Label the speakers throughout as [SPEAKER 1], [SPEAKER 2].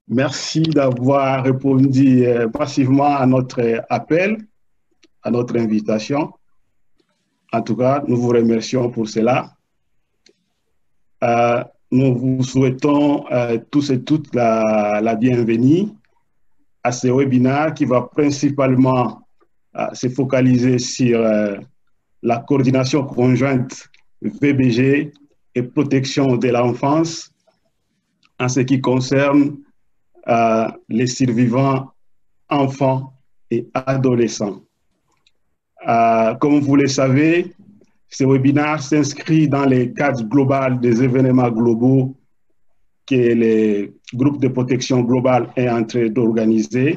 [SPEAKER 1] Merci d'avoir répondu passivement à notre appel, à notre invitation. En tout cas, nous vous remercions pour cela. Nous vous souhaitons tous et toutes la bienvenue à ce webinaire qui va principalement se focaliser sur la coordination conjointe VBG et protection de l'enfance en ce qui concerne les survivants enfants et adolescents. Comme vous le savez, ce webinaire s'inscrit dans le cadre global des événements globaux que le groupe de protection globale est en train d'organiser.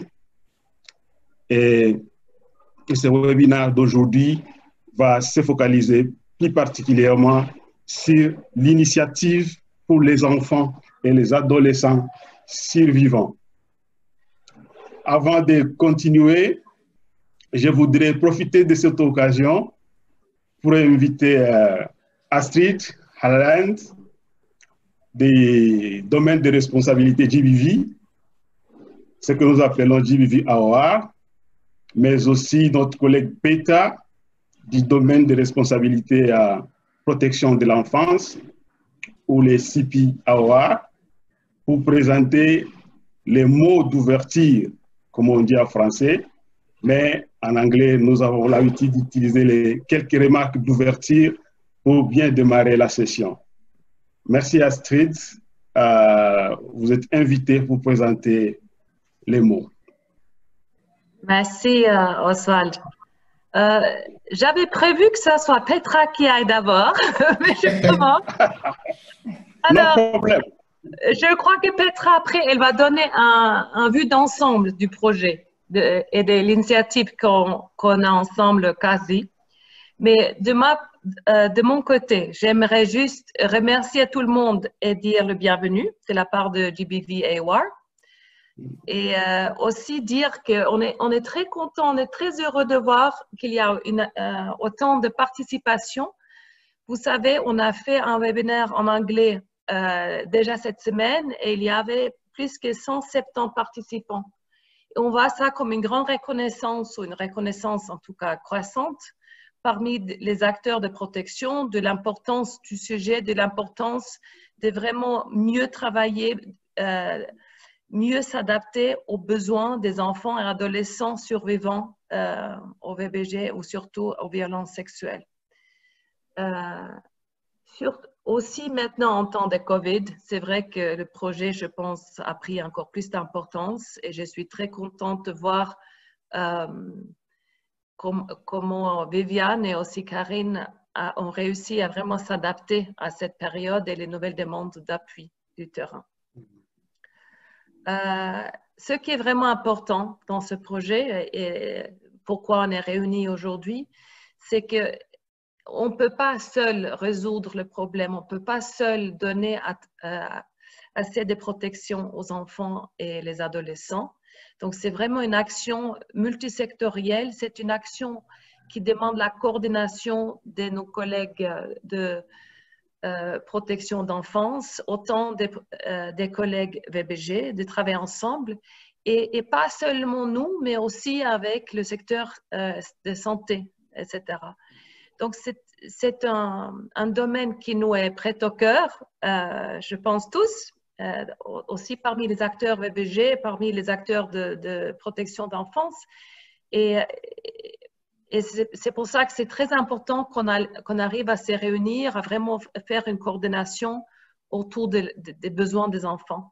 [SPEAKER 1] Et ce webinaire d'aujourd'hui va se focaliser plus particulièrement sur l'initiative pour les enfants et les adolescents survivants. Avant de continuer, je voudrais profiter de cette occasion pour inviter Astrid Halland des domaines de responsabilité GBV, ce que nous appelons GBV Award, mais aussi notre collègue Petra du domaine de responsabilité à protection de l'enfance ou les CP Award pour présenter les mots d'ouverture, comme on dit en français, mais en anglais, nous avons l'habitude d'utiliser les quelques remarques d'ouverture pour bien démarrer la session. Merci Astrid. Vous êtes invité pour présenter les mots.
[SPEAKER 2] Merci Oswald. J'avais prévu que ce soit Petra qui aille d'abord, mais je commence. Alors,
[SPEAKER 1] no problème.
[SPEAKER 2] Je crois que Petra, après, elle va donner un vue d'ensemble du projet et de l'initiative qu'on a ensemble quasi. Mais de mon côté, j'aimerais juste remercier tout le monde et dire le bienvenue de la part de GBV AWAR. Et aussi dire qu'on est très content, on est très heureux de voir qu'il y a autant de participation. Vous savez, on a fait un webinaire en anglais déjà cette semaine et il y avait plus que 170 participants. Et on voit ça comme une grande reconnaissance, ou une reconnaissance en tout cas croissante, parmi les acteurs de protection, de l'importance du sujet, de l'importance de vraiment mieux travailler, mieux s'adapter aux besoins des enfants et adolescents survivants au VBG ou surtout aux violences sexuelles. Aussi maintenant en temps de Covid, c'est vrai que le projet, je pense, a pris encore plus d'importance et je suis très contente de voir comment Viviane et aussi Karine ont réussi à vraiment s'adapter à cette période et les nouvelles demandes d'appui du terrain. Ce qui est vraiment important dans ce projet et pourquoi on est réunis aujourd'hui, c'est que on ne peut pas seul résoudre le problème, on ne peut pas seul donner assez de protection aux enfants et les adolescents. Donc, c'est vraiment une action multisectorielle, c'est une action qui demande la coordination de nos collègues de protection d'enfance, autant des collègues VBG, de travailler ensemble, et pas seulement nous, mais aussi avec le secteur de santé, etc. Donc, c'est un domaine qui nous est prêt au cœur, je pense tous, aussi parmi les acteurs VBG, parmi les acteurs de protection d'enfance. Et c'est pour ça que c'est très important qu'on arrive à se réunir, à vraiment faire une coordination autour des besoins des enfants.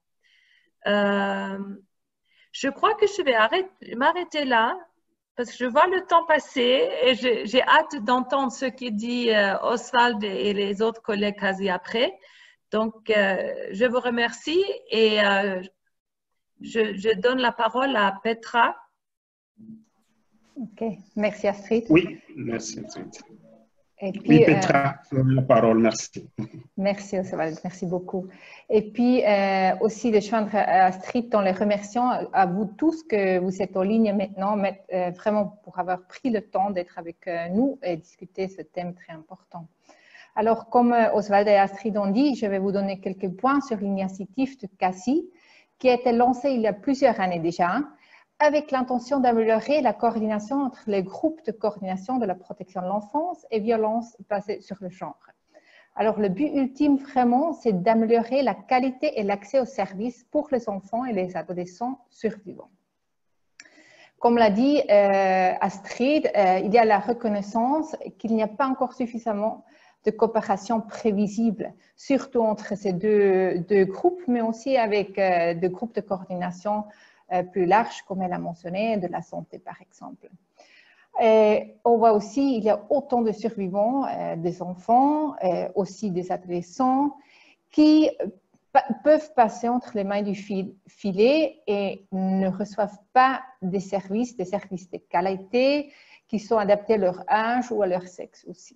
[SPEAKER 2] Je crois que je vais m'arrêter là, parce que je vois le temps passer et j'ai hâte d'entendre ce que dit Oswald et les autres collègues quasi après. Donc, je vous remercie et je donne la parole à Petra.
[SPEAKER 3] Ok, merci Astrid.
[SPEAKER 1] Oui, merci Astrid.
[SPEAKER 3] Et puis,
[SPEAKER 1] oui, Petra, la parole, merci.
[SPEAKER 3] Merci Oswald, merci beaucoup. Et puis aussi de joindre Astrid dans les remerciements à vous tous que vous êtes en ligne maintenant, vraiment pour avoir pris le temps d'être avec nous et discuter ce thème très important. Alors, comme Oswald et Astrid ont dit, je vais vous donner quelques points sur l'initiative de CACI, qui a été lancé il y a plusieurs années déjà, avec l'intention d'améliorer la coordination entre les groupes de coordination de la protection de l'enfance et violences basées sur le genre. Alors, le but ultime, vraiment, c'est d'améliorer la qualité et l'accès aux services pour les enfants et les adolescents survivants. Comme l'a dit Astrid, il y a la reconnaissance qu'il n'y a pas encore suffisamment de coopération prévisible, surtout entre ces deux groupes, mais aussi avec des groupes de coordination plus larges, comme elle a mentionné, de la santé, par exemple. Et on voit aussi qu'il y a autant de survivants, des enfants, aussi des adolescents, qui peuvent passer entre les mailles du filet et ne reçoivent pas des services de qualité qui sont adaptés à leur âge ou à leur sexe aussi.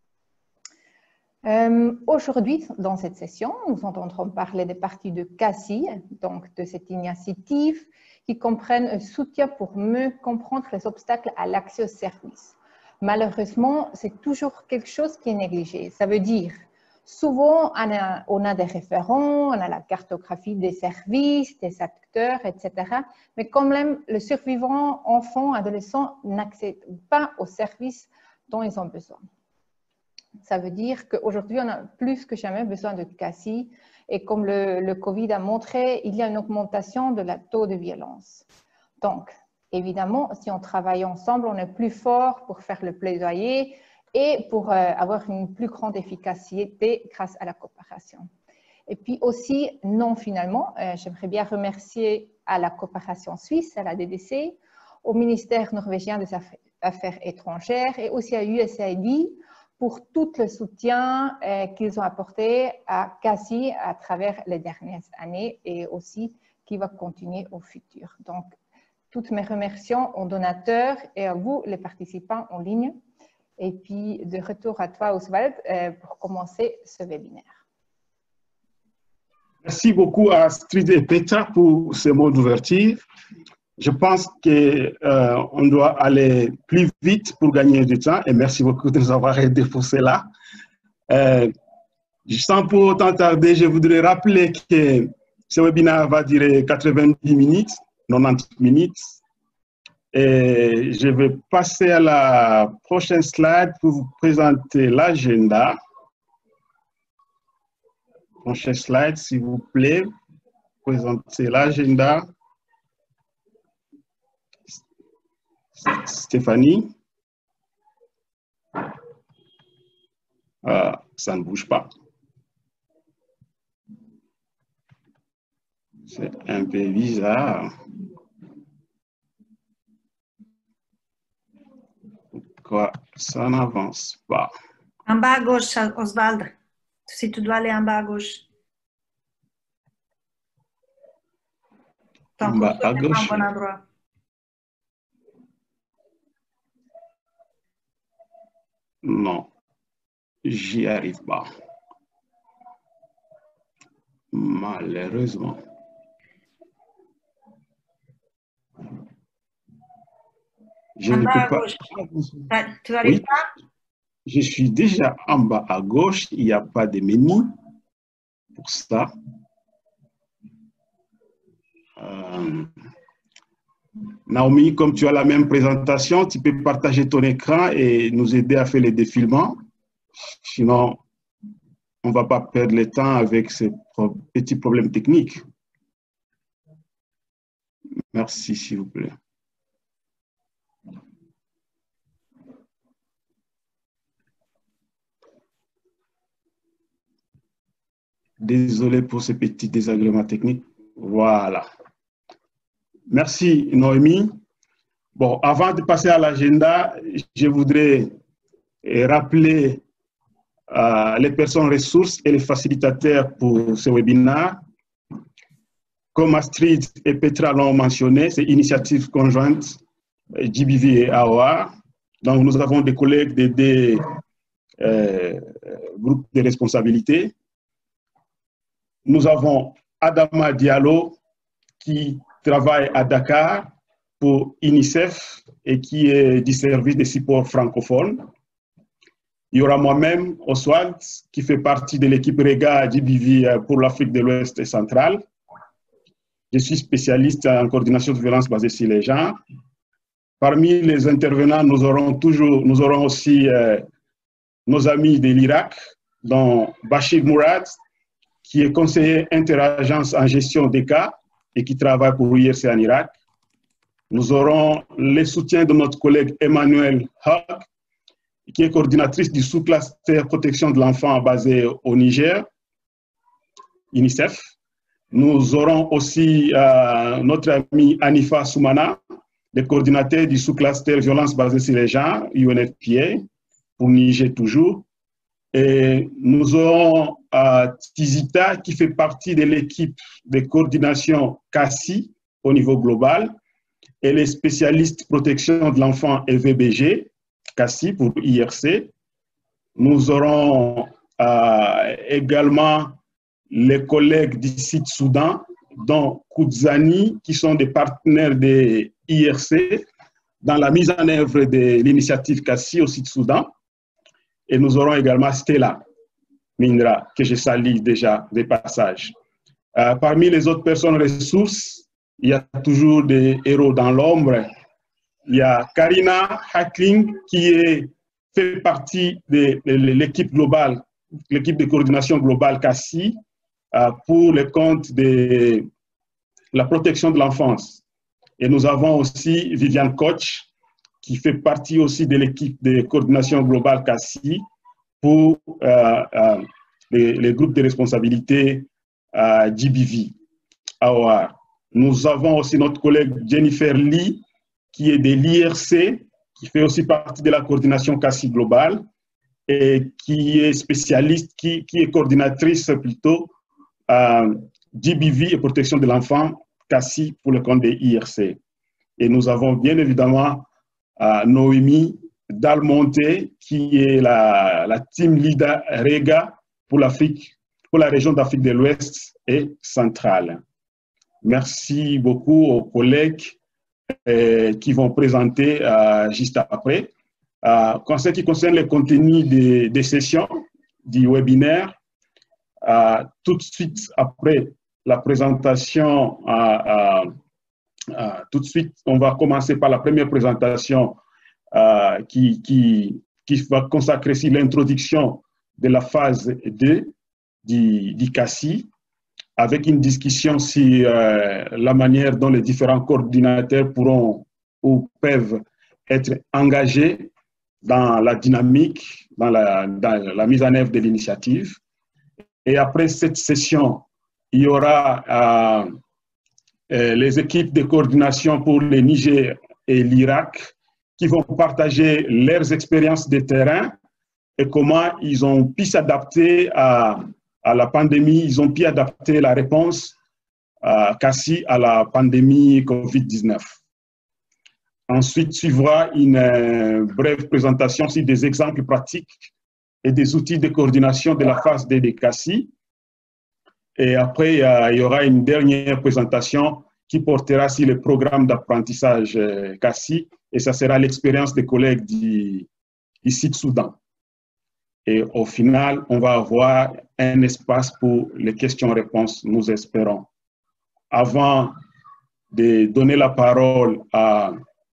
[SPEAKER 3] Aujourd'hui, dans cette session, nous entendrons parler des parties de CASI, donc de cette initiative, qui comprennent un soutien pour mieux comprendre les obstacles à l'accès aux services. Malheureusement, c'est toujours quelque chose qui est négligé. Ça veut dire, souvent, on a des référents, on a la cartographie des services, des acteurs, etc. Mais quand même, le survivant, enfant, adolescent, n'accède pas aux services dont ils ont besoin. Ça veut dire qu'aujourd'hui, on a plus que jamais besoin de CASI. Et comme le Covid a montré, il y a une augmentation de la taux de violence. Donc, évidemment, si on travaille ensemble, on est plus fort pour faire le plaidoyer et pour avoir une plus grande efficacité grâce à la coopération. Et puis aussi, non finalement, j'aimerais bien remercier à la coopération suisse, à la DDC, au ministère norvégien des Affaires étrangères et aussi à USAID pour tout le soutien qu'ils ont apporté à CASI à travers les dernières années et aussi qui va continuer au futur. Donc, toutes mes remerciements aux donateurs et à vous, les participants en ligne. Et puis, de retour à toi, Oswald, pour commencer ce webinaire.
[SPEAKER 1] Merci beaucoup à Astrid et Petra pour ces mots d'ouverture. Je pense qu'on doit aller plus vite pour gagner du temps et merci beaucoup de nous avoir aidés pour cela. Sans pour autant tarder, je voudrais rappeler que ce webinaire va durer 90 minutes, 90 minutes. Et je vais passer à la prochaine slide pour vous présenter l'agenda. Prochaine slide, s'il vous plaît. Présenter l'agenda. Stéphanie. Ça ne bouge pas. C'est un peu bizarre. Pourquoi ça n'avance pas?
[SPEAKER 4] En bas à gauche, Oswald. Si tu dois aller en bas à gauche.
[SPEAKER 1] En bas à gauche.
[SPEAKER 4] Bon endroit.
[SPEAKER 1] Non, j'y arrive pas. Malheureusement. Je ne peux pas.
[SPEAKER 4] Tu n'arrives pas?
[SPEAKER 1] Je suis déjà en bas à gauche. Il n'y a pas de menu pour ça. Naomi, comme tu as la même présentation, tu peux partager ton écran et nous aider à faire les défilements. Sinon, on ne va pas perdre le temps avec ces petits problèmes techniques. Merci, s'il vous plaît. Désolé pour ces petits désagréments techniques. Voilà. Merci, Noémie. Bon, avant de passer à l'agenda, je voudrais rappeler les personnes ressources et les facilitateurs pour ce webinaire. Comme Astrid et Petra l'ont mentionné, c'est initiative conjointe GBV et AOA. Donc, nous avons des collègues des groupes de responsabilité. Nous avons Adama Diallo qui travaille à Dakar pour UNICEF et qui est du service de support francophone. Il y aura moi-même, Oswald, qui fait partie de l'équipe REGA GBV pour l'Afrique de l'Ouest et centrale. Je suis spécialiste en coordination de violences basées sur les genres. Parmi les intervenants, nous aurons aussi nos amis de l'Irak, dont Bachir Mourad, qui est conseiller interagence en gestion des cas et qui travaille pour l'IRC en Irak. Nous aurons le soutien de notre collègue Emmanuel Hogg, qui est coordinatrice du sous-cluster protection de l'enfant basé au Niger, UNICEF. Nous aurons aussi notre ami Anifa Soumana, le coordinateur du sous-cluster violence basée sur les genres, UNFPA, pour Niger toujours. Et nous aurons Tizita, qui fait partie de l'équipe de coordination CACI au niveau global. Elle est spécialiste protection de l'enfant et VBG, CACI pour IRC. Nous aurons également les collègues du site Soudan, dont Koudzani, qui sont des partenaires de IRC dans la mise en œuvre de l'initiative CACI au site Soudan. Et nous aurons également Stella Mindra, que je salue déjà des passages. Parmi les autres personnes ressources, il y a toujours des héros dans l'ombre. Il y a Karina Hackling, qui fait partie de l'équipe globale, l'équipe de coordination globale CACI, pour le compte de la protection de l'enfance. Et nous avons aussi Viviane Koch, qui fait partie aussi de l'équipe de coordination globale CACI pour les groupes de responsabilité GBV, AOR. Nous avons aussi notre collègue Jennifer Lee, qui est de l'IRC, qui fait aussi partie de la coordination CACI globale et qui est spécialiste, qui est coordinatrice plutôt GBV et protection de l'enfant CACI pour le compte des IRC. Et nous avons bien évidemment Noémie Dalmonte, qui est la team leader REGA pour l'Afrique, pour la région d'Afrique de l'Ouest et centrale. Merci beaucoup aux collègues qui vont présenter juste après. En ce qui concerne le contenu des sessions du webinaire, tout de suite après la présentation, tout de suite, on va commencer par la première présentation qui va consacrer sur l'introduction de la phase 2 du CACI, avec une discussion sur la manière dont les différents coordinateurs pourront ou peuvent être engagés dans la dynamique, dans la mise en œuvre de l'initiative. Et après cette session, il y aura les équipes de coordination pour le Niger et l'Irak qui vont partager leurs expériences de terrain et comment ils ont pu s'adapter à la pandémie, ils ont pu adapter la réponse CACI à la pandémie COVID-19. Ensuite, suivra une brève présentation sur des exemples pratiques et des outils de coordination de la phase D des CACI. Et après, il y aura une dernière présentation qui portera sur le programme d'apprentissage CACI, et ça sera l'expérience des collègues du site Soudan. Et au final, on va avoir un espace pour les questions-réponses, nous espérons. Avant de donner la parole à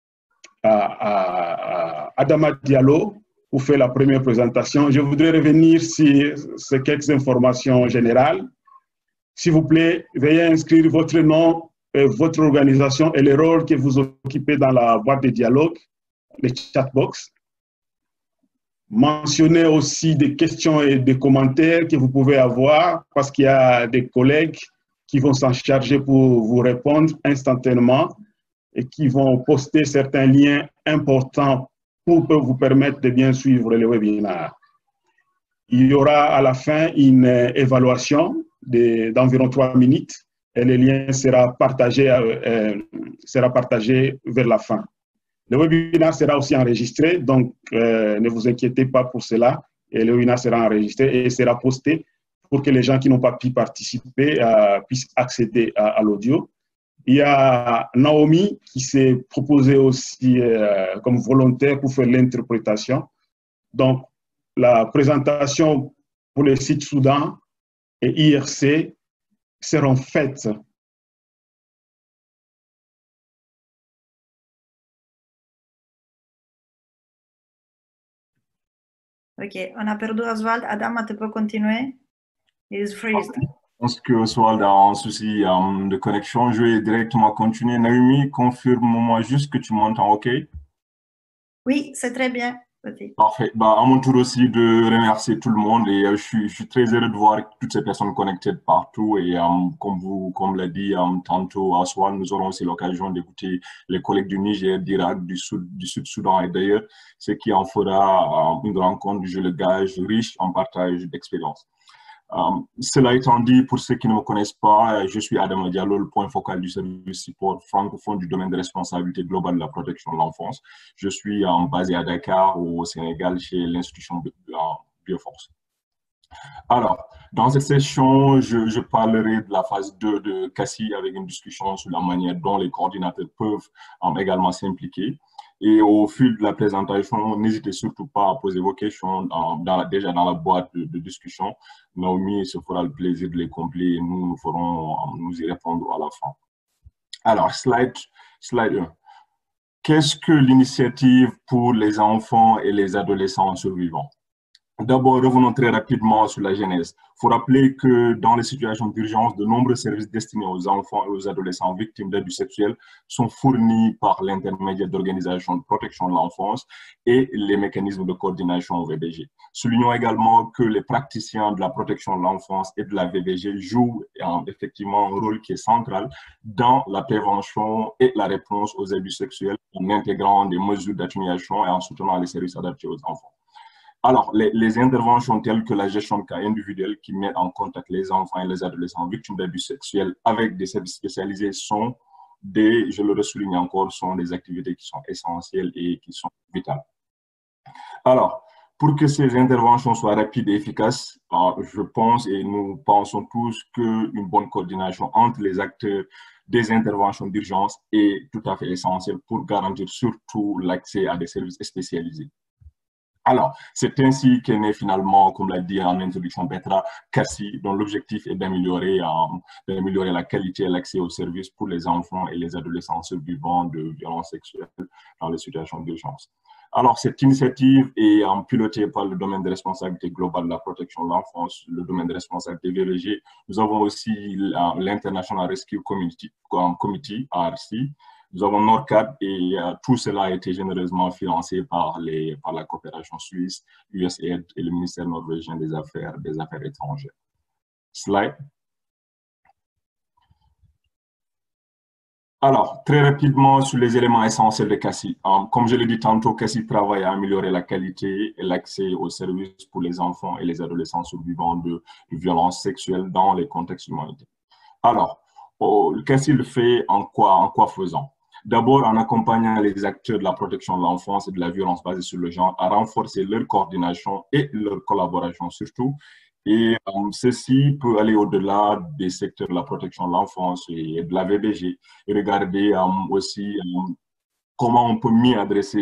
[SPEAKER 1] Adama Diallo pour faire la première présentation, je voudrais revenir sur ces quelques informations générales. S'il vous plaît, veuillez inscrire votre nom, votre organisation et le rôle que vous occupez dans la boîte de dialogue, les chatbox. Mentionnez aussi des questions et des commentaires que vous pouvez avoir parce qu'il y a des collègues qui vont s'en charger pour vous répondre instantanément et qui vont poster certains liens importants pour vous permettre de bien suivre le webinaire. Il y aura à la fin une évaluation d'environ 3 minutes et le lien sera partagé vers la fin. Le webinaire sera aussi enregistré, donc ne vous inquiétez pas pour cela. Et le webinaire sera enregistré et sera posté pour que les gens qui n'ont pas pu participer puissent accéder à l'audio. Il y a Naomi qui s'est proposée aussi comme volontaire pour faire l'interprétation. Donc, la présentation pour les sites Soudan et IRC seront faites
[SPEAKER 4] Ok, on a perdu Oswald. Adam, tu peux continuer? Il is freezed.
[SPEAKER 5] Je pense que Oswald a un souci de connexion. Je vais directement continuer. Naomi, confirme-moi juste que tu m'entends, OK?
[SPEAKER 4] Oui, c'est très bien. Vas-y.
[SPEAKER 5] Parfait. Bah, à mon tour aussi de remercier tout le monde et je suis très heureux de voir toutes ces personnes connectées de partout et comme l'a dit tantôt Aswan, nous aurons aussi l'occasion d'écouter les collègues du Niger, d'Irak, du Sud-Soudan et d'ailleurs, ce qui en fera une rencontre, je le gage, riche en partage d'expériences. Cela étant dit, pour ceux qui ne me connaissent pas, je suis Adam Diallo, le point focal du service support francophone du domaine de responsabilité globale de la protection de l'enfance. Je suis basé à Dakar, au Sénégal, chez l'institution Bioforce. Alors, dans cette session, je parlerai de la phase 2 de CACI avec une discussion sur la manière dont les coordinateurs peuvent également s'impliquer. Et au fil de la présentation, n'hésitez surtout pas à poser vos questions déjà dans la boîte de discussion. Naomi se fera le plaisir de les compléter et nous y répondre à la fin. Alors, slide 1. Qu'est-ce que l'initiative pour les enfants et les adolescents survivants? D'abord, revenons très rapidement sur la genèse. Il faut rappeler que dans les situations d'urgence, de nombreux services destinés aux enfants et aux adolescents victimes d'abus sexuels sont fournis par l'intermédiaire d'organisations de protection de l'enfance et les mécanismes de coordination VBG. Soulignons également que les praticiens de la protection de l'enfance et de la VBG jouent effectivement un rôle qui est central dans la prévention et la réponse aux abus sexuels en intégrant des mesures d'atténuation et en soutenant les services adaptés aux enfants. Alors, les interventions telles que la gestion de cas individuels qui mettent en contact les enfants et les adolescents victimes d'abus sexuels avec des services spécialisés sont je le souligne encore, sont des activités qui sont essentielles et qui sont vitales. Alors, pour que ces interventions soient rapides et efficaces, je pense et nous pensons tous qu'une bonne coordination entre les acteurs des interventions d'urgence est tout à fait essentielle pour garantir surtout l'accès à des services spécialisés. Alors, c'est ainsi qu'est né finalement, comme l'a dit en introduction Petra, CACI, dont l'objectif est d'améliorer la qualité et l'accès aux services pour les enfants et les adolescents survivants de violences sexuelles dans les situations d'urgence. Alors, cette initiative est pilotée par le domaine de responsabilité globale de la protection de l'enfance, le domaine de responsabilité VBG. Nous avons aussi l'International Rescue Committee, ARC. Nous avons NORCAD et tout cela a été généreusement financé par la coopération suisse, USAID et le ministère norvégien des Affaires étrangères. Slide. Alors, très rapidement sur les éléments essentiels de CACI. Comme je l'ai dit tantôt, CACI travaille à améliorer la qualité et l'accès aux services pour les enfants et les adolescents survivants de violences sexuelles dans les contextes humanitaires. Alors, CACI le fait en quoi faisant? D'abord, en accompagnant les acteurs de la protection de l'enfance et de la violence basée sur le genre à renforcer leur coordination et leur collaboration surtout. Et ceci peut aller au-delà des secteurs de la protection de l'enfance et de la VBG et regarder aussi comment on peut mieux adresser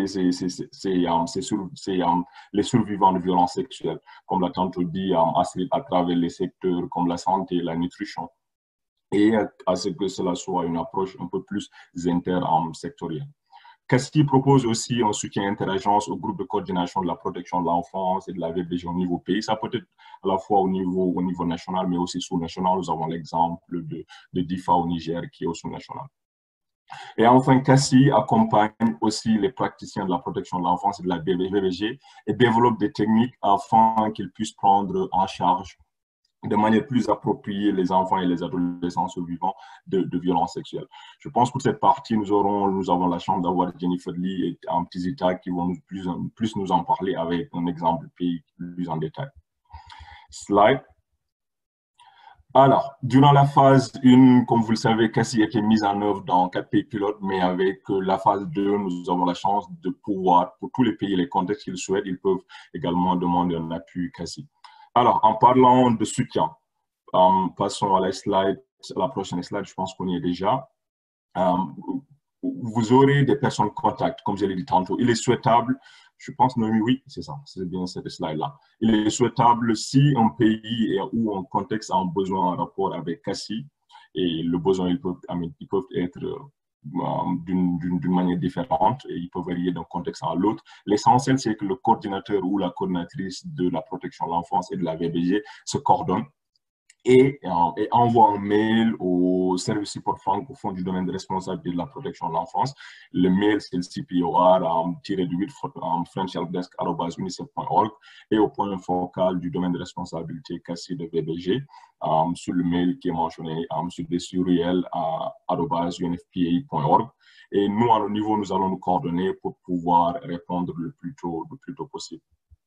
[SPEAKER 5] les survivants de violences sexuelles, comme l'a tantôt dit, à travers les secteurs comme la santé, la nutrition, et à ce que cela soit une approche un peu plus intersectorielle. CACI propose aussi un soutien interagence au groupe de coordination de la protection de l'enfance et de la VBG au niveau pays. Ça peut être à la fois au niveau national, mais aussi sous-national. Nous avons l'exemple de DIFA au Niger qui est au sous-national. Et enfin, CACI accompagne aussi les praticiens de la protection de l'enfance et de la VBG et développe des techniques afin qu'ils puissent prendre en charge de manière plus appropriée les enfants et les adolescents survivants de violences sexuelles. Je pense que pour cette partie, nous avons la chance d'avoir Jennifer Lee et Tizita qui vont plus nous en parler avec un exemple plus en détail. Slide. Alors, durant la phase 1, comme vous le savez, CACI a été mise en œuvre dans 4 pays pilotes, mais avec la phase 2, nous avons la chance de pouvoir, pour tous les pays et les contextes qu'ils souhaitent, ils peuvent également demander un appui CACI. Alors, en parlant de soutien, passons à la prochaine slide, je pense qu'on y est déjà. Vous aurez des personnes de contact, comme je l'ai dit tantôt. Il est souhaitable, je pense, oui, c'est ça, c'est bien cette slide-là. Il est souhaitable si un pays ou un contexte a un besoin en rapport avec CACI, et le besoin, ils peuvent être d'une manière différente et il peut varier d'un contexte à l'autre. L'essentiel, c'est que le coordinateur ou la coordinatrice de la protection de l'enfance et de la VBG se coordonnent et envoie un mail au service support francophone du domaine de responsabilité de la protection de l'enfance. Le mail, c'est le CPOR-8frenchhelpdesk@unicef.org et au point focal du domaine de responsabilité CACI de VBG sur le mail qui est mentionné sur desuriel@unfpa.org. Et nous, à notre niveau, nous allons nous coordonner pour pouvoir répondre le plus tôt possible.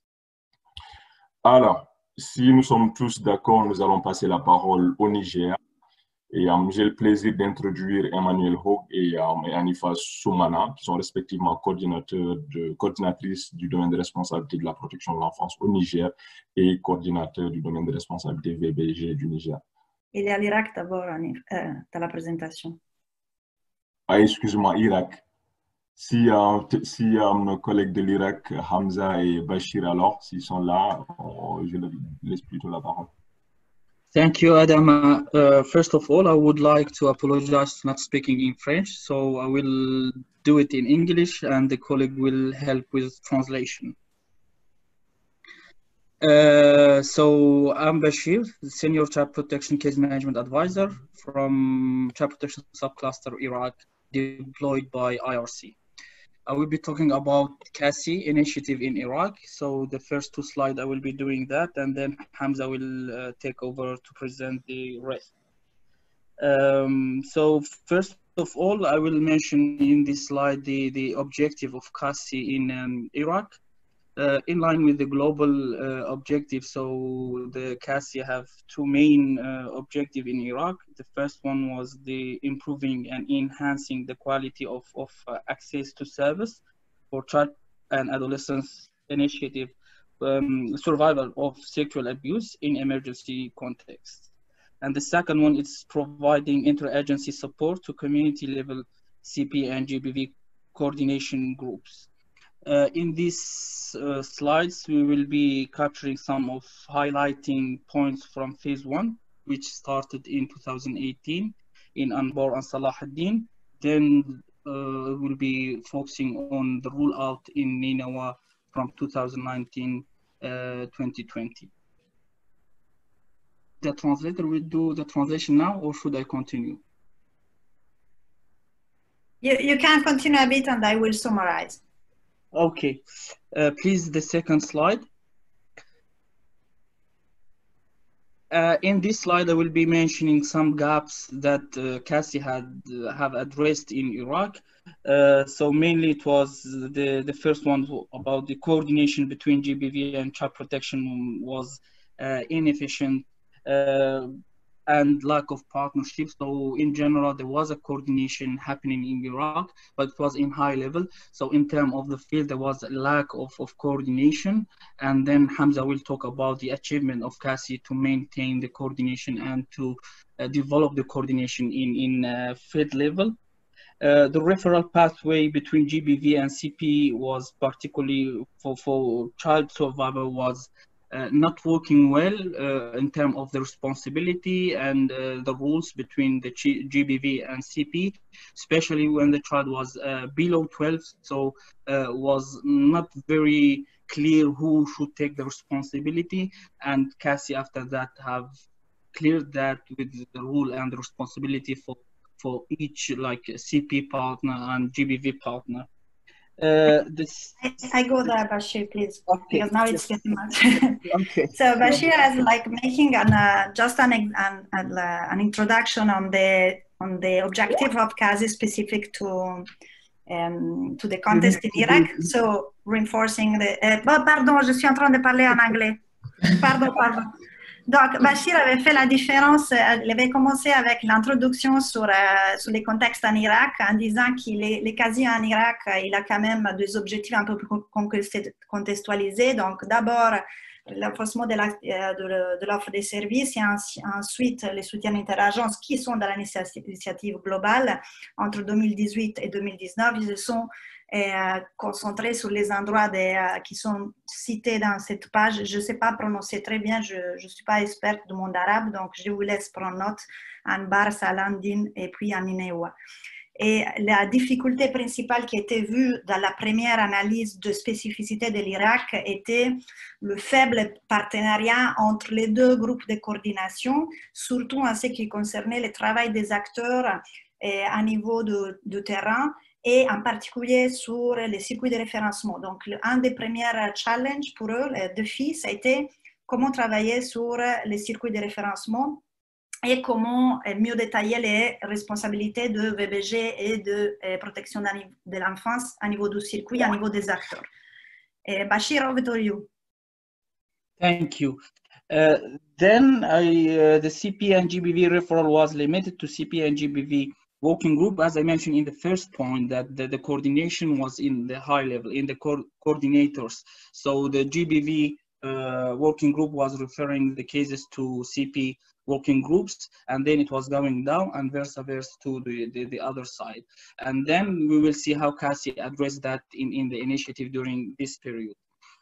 [SPEAKER 5] Alors, si nous sommes tous d'accord, nous allons passer la parole au Niger. Et j'ai le plaisir d'introduire Emmanuel Hogue et Anifa Soumana, qui sont respectivement coordinatrices du domaine de responsabilité de la protection de l'enfance au Niger et coordinateurs du domaine de responsabilité VBG du Niger.
[SPEAKER 4] Il est à l'Irak d'abord, dans la présentation.
[SPEAKER 5] Ah, excusez-moi, Irak. Si nos collègues de l'Irak, Hamza et Bachir, alors, s'ils sont là, je leur laisse plutôt la parole.
[SPEAKER 6] Thank you, Adama. First of all, I would like to apologize for not speaking in French, so I will do it in English and the colleague will help with translation. So I'm Bashir, Senior Child Protection Case Management Advisor from Child Protection Subcluster Iraq, deployed by IRC. I will be talking about CACI initiative in Iraq. So the first two slides, I will be doing that, and then Hamza will take over to present the rest. So first of all, I will mention in this slide the objective of CACI in Iraq. In line with the global objective, so the CACI have two main objectives in Iraq. The first one was the improving and enhancing the quality of access to service for child and adolescents initiative, survival of sexual abuse in emergency context. And the second one is providing interagency support to community level CP and GBV coordination groups. In these slides, we will be capturing some of highlighting points from phase 1, which started in 2018 in Anbar and Salah ad-Din. Then we'll be focusing on the rollout in Ninawa from 2019-2020. The translator will do the translation now, or should I continue?
[SPEAKER 4] You can continue a bit and I will summarize.
[SPEAKER 6] Okay, please, the second slide. In this slide, I will be mentioning some gaps that CACI have addressed in Iraq. So mainly it was the first one about the coordination between GBV and child protection was inefficient and lack of partnership. So in general, there was a coordination happening in Iraq, but it was in high level. So in terms of the field, there was a lack of coordination. And then Hamza will talk about the achievement of CACI to maintain the coordination and to develop the coordination in field level. The referral pathway between GBV and CP was particularly for child survivor was not working well in terms of the responsibility and the rules between the GBV and CP, especially when the child was below 12, so was not very clear who should take the responsibility, and CACI after that have cleared that with the rule and the responsibility for each like CP partner and GBV partner.
[SPEAKER 4] I go there, Bashir, please, okay. Because now it's getting much.
[SPEAKER 6] Okay.
[SPEAKER 4] So Bashir is like making just an introduction on the objective of CACI specific to the context in Iraq. So reinforcing the. Pardon, je suis en train de parler en anglais. Pardon. Donc, Bashir avait fait la différence, il avait commencé avec l'introduction sur les contextes en Irak en disant que les CACI en Irak, il a quand même des objectifs un peu plus contextualisés. Donc, d'abord, l'enforcement de l'offre des services et ensuite les soutiens interagences qui sont dans l'initiative globale. Entre 2018 et 2019, ils se sont concentrés sur les endroits qui sont cités dans cette page. Je ne sais pas prononcer très bien, je ne suis pas experte du monde arabe, donc je vous laisse prendre note. Anbar, Salah ad-Din et puis à Ninawa. Et la difficulté principale qui était vue dans la première analyse de spécificité de l'Irak était le faible partenariat entre les deux groupes de coordination, surtout en ce qui concernait le travail des acteurs à niveau de terrain et en particulier sur les circuits de référencement. Donc, un des premiers challenges pour eux, le défi, ça a été comment travailler sur les circuits de référencement et comment mieux détailler les responsabilités de VBG et de protection de l'enfance à niveau du circuit, à niveau des acteurs. Bashir, over to you.
[SPEAKER 6] Thank you. Then the CP and GBV referral was limited to CP and GBV working group, as I mentioned in the first point, that the coordination was in the high level, in the coordinators. So the GBV working group was referring the cases to CP working groups, and then it was going down and vice versa to the other side. And then we will see how CASI addressed that in the initiative during this period.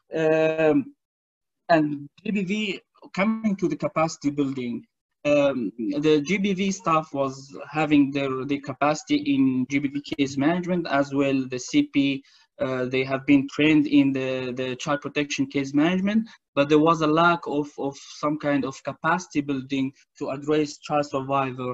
[SPEAKER 6] And GBV, coming to the capacity building, the GBV staff was having the capacity in GBV case management, as well the CP, they have been trained in the child protection case management, but there was a lack of some kind of capacity building to address child survivor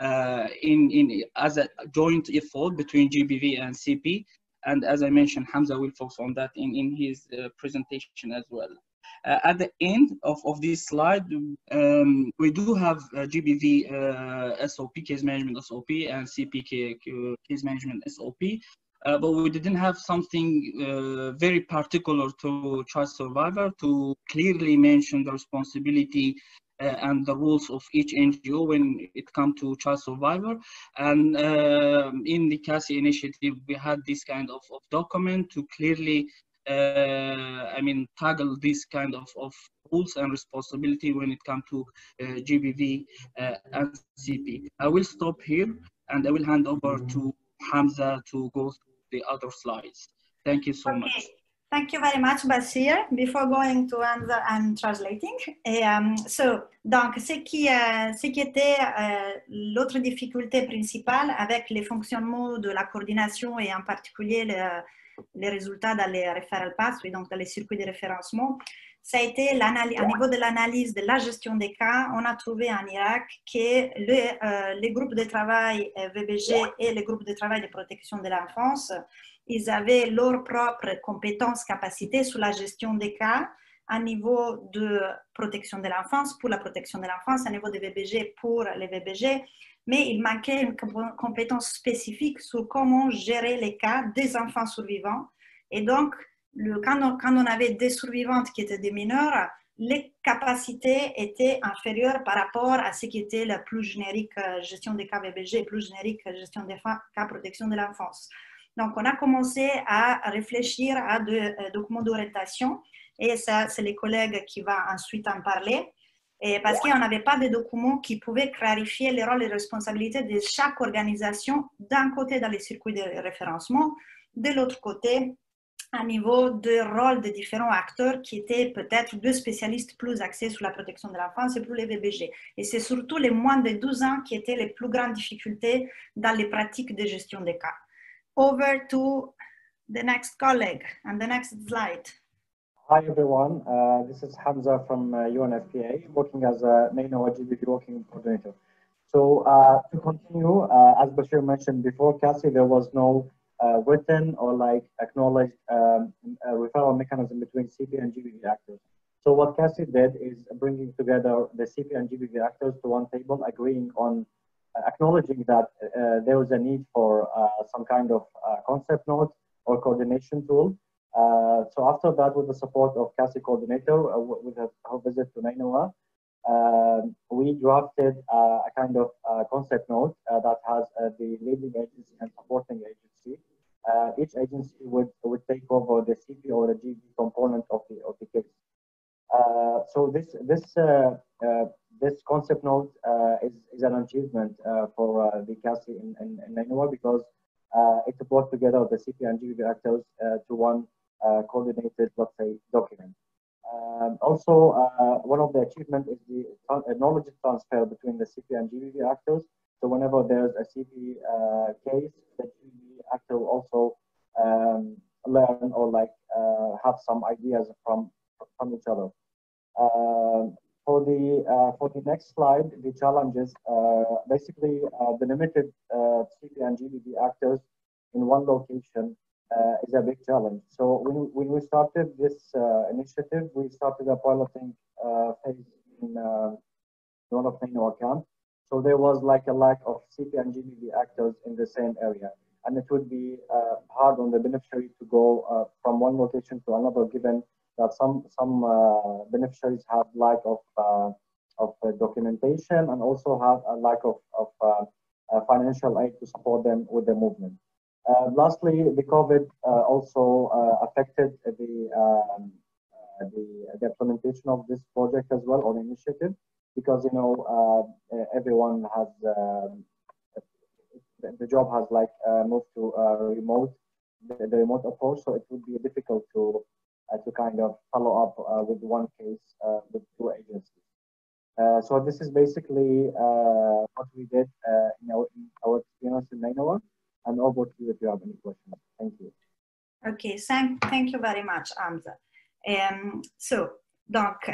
[SPEAKER 6] as a joint effort between GBV and CP. And as I mentioned, Hamza will focus on that in his presentation as well. At the end of this slide, we do have GBV SOP, case management SOP, and CP case management SOP, but we didn't have something very particular to child survivor to clearly mention the responsibility and the rules of each NGO when it comes to child survivor. And in the CASI initiative, we had this kind of document to clearly tackle this kind of rules and responsibility when it comes to GBV and CP. I will stop here and I will hand over to Hamza to go through the other slides. Thank you so much.
[SPEAKER 4] Thank you very much, Bashir. Before going to answer, I'm translating. Donc, ce qui était l'autre difficulté principale avec les fonctionnements de la coordination et en particulier les résultats dans les referral pathways, donc dans les circuits de référencement, ça a été au niveau de l'analyse de la gestion des cas. On a trouvé en Irak que les groupes de travail VBG et les groupes de travail de protection de l'enfance, ils avaient leurs propres compétences, capacités sur la gestion des cas à niveau de protection de l'enfance, pour la protection de l'enfance, à niveau de VBG pour les VBG, mais il manquait une compétence spécifique sur comment gérer les cas des enfants survivants. Et donc, quand on avait des survivantes qui étaient des mineurs, les capacités étaient inférieures par rapport à ce qui était la plus générique gestion des cas VBG, plus générique gestion des cas protection de l'enfance. Donc, on a commencé à réfléchir à des documents d'orientation, et ça, c'est les collègues qui vont ensuite en parler. Et parce qu'on n'avait pas de documents qui pouvaient clarifier les rôles et les responsabilités de chaque organisation, d'un côté dans les circuits de référencement, de l'autre côté, à niveau de rôle des différents acteurs qui étaient peut-être deux spécialistes plus axés sur la protection de l'enfance et plus les VBG. Et c'est surtout les moins de 12 ans qui étaient les plus grandes difficultés dans les pratiques de gestion des cas. Over to the next colleague and the next slide.
[SPEAKER 7] Hi everyone, this is Hamza from UNFPA, working as a NAINOA GBV working coordinator. So to continue, as Bashir mentioned before, CASI, there was no written or like acknowledged referral mechanism between CP and GBV actors. So what CASI did is bringing together the CP and GBV actors to one table, agreeing on acknowledging that there was a need for some kind of concept note or coordination tool. So after that, with the support of CASI coordinator, with her visit to NAINOA, we drafted a kind of concept note that has the leading agency and supporting agency. Each agency would take over the CP or the GB component of the case. So this concept note is an achievement for the CASI in NAINOA because it brought together the CP and GB actors to one coordinated, let's say, document. Also, one of the achievements is the knowledge transfer between the CP and GBV actors. So whenever there's a CP case, the GBB actor will also learn or like have some ideas from each other. For the next slide, the challenges, basically the limited CP and GBB actors in one location is a big challenge. So when we started this initiative, we started a piloting phase in one of Nainoa camp. So there was like a lack of CP and GBB actors in the same area. And it would be hard on the beneficiary to go from one location to another, given that some beneficiaries have lack of documentation and also have a lack of financial aid to support them with the movement. Lastly, the COVID also affected the implementation of this project as well, or initiative, because everyone has the job has like moved to the remote approach, so it would be difficult to kind of follow up with one case with two agencies. So this is basically what we did in our experience in Nainoa. And over to you if you have any questions. Thank you.
[SPEAKER 4] Okay, thank you very much, Hamza. Donc,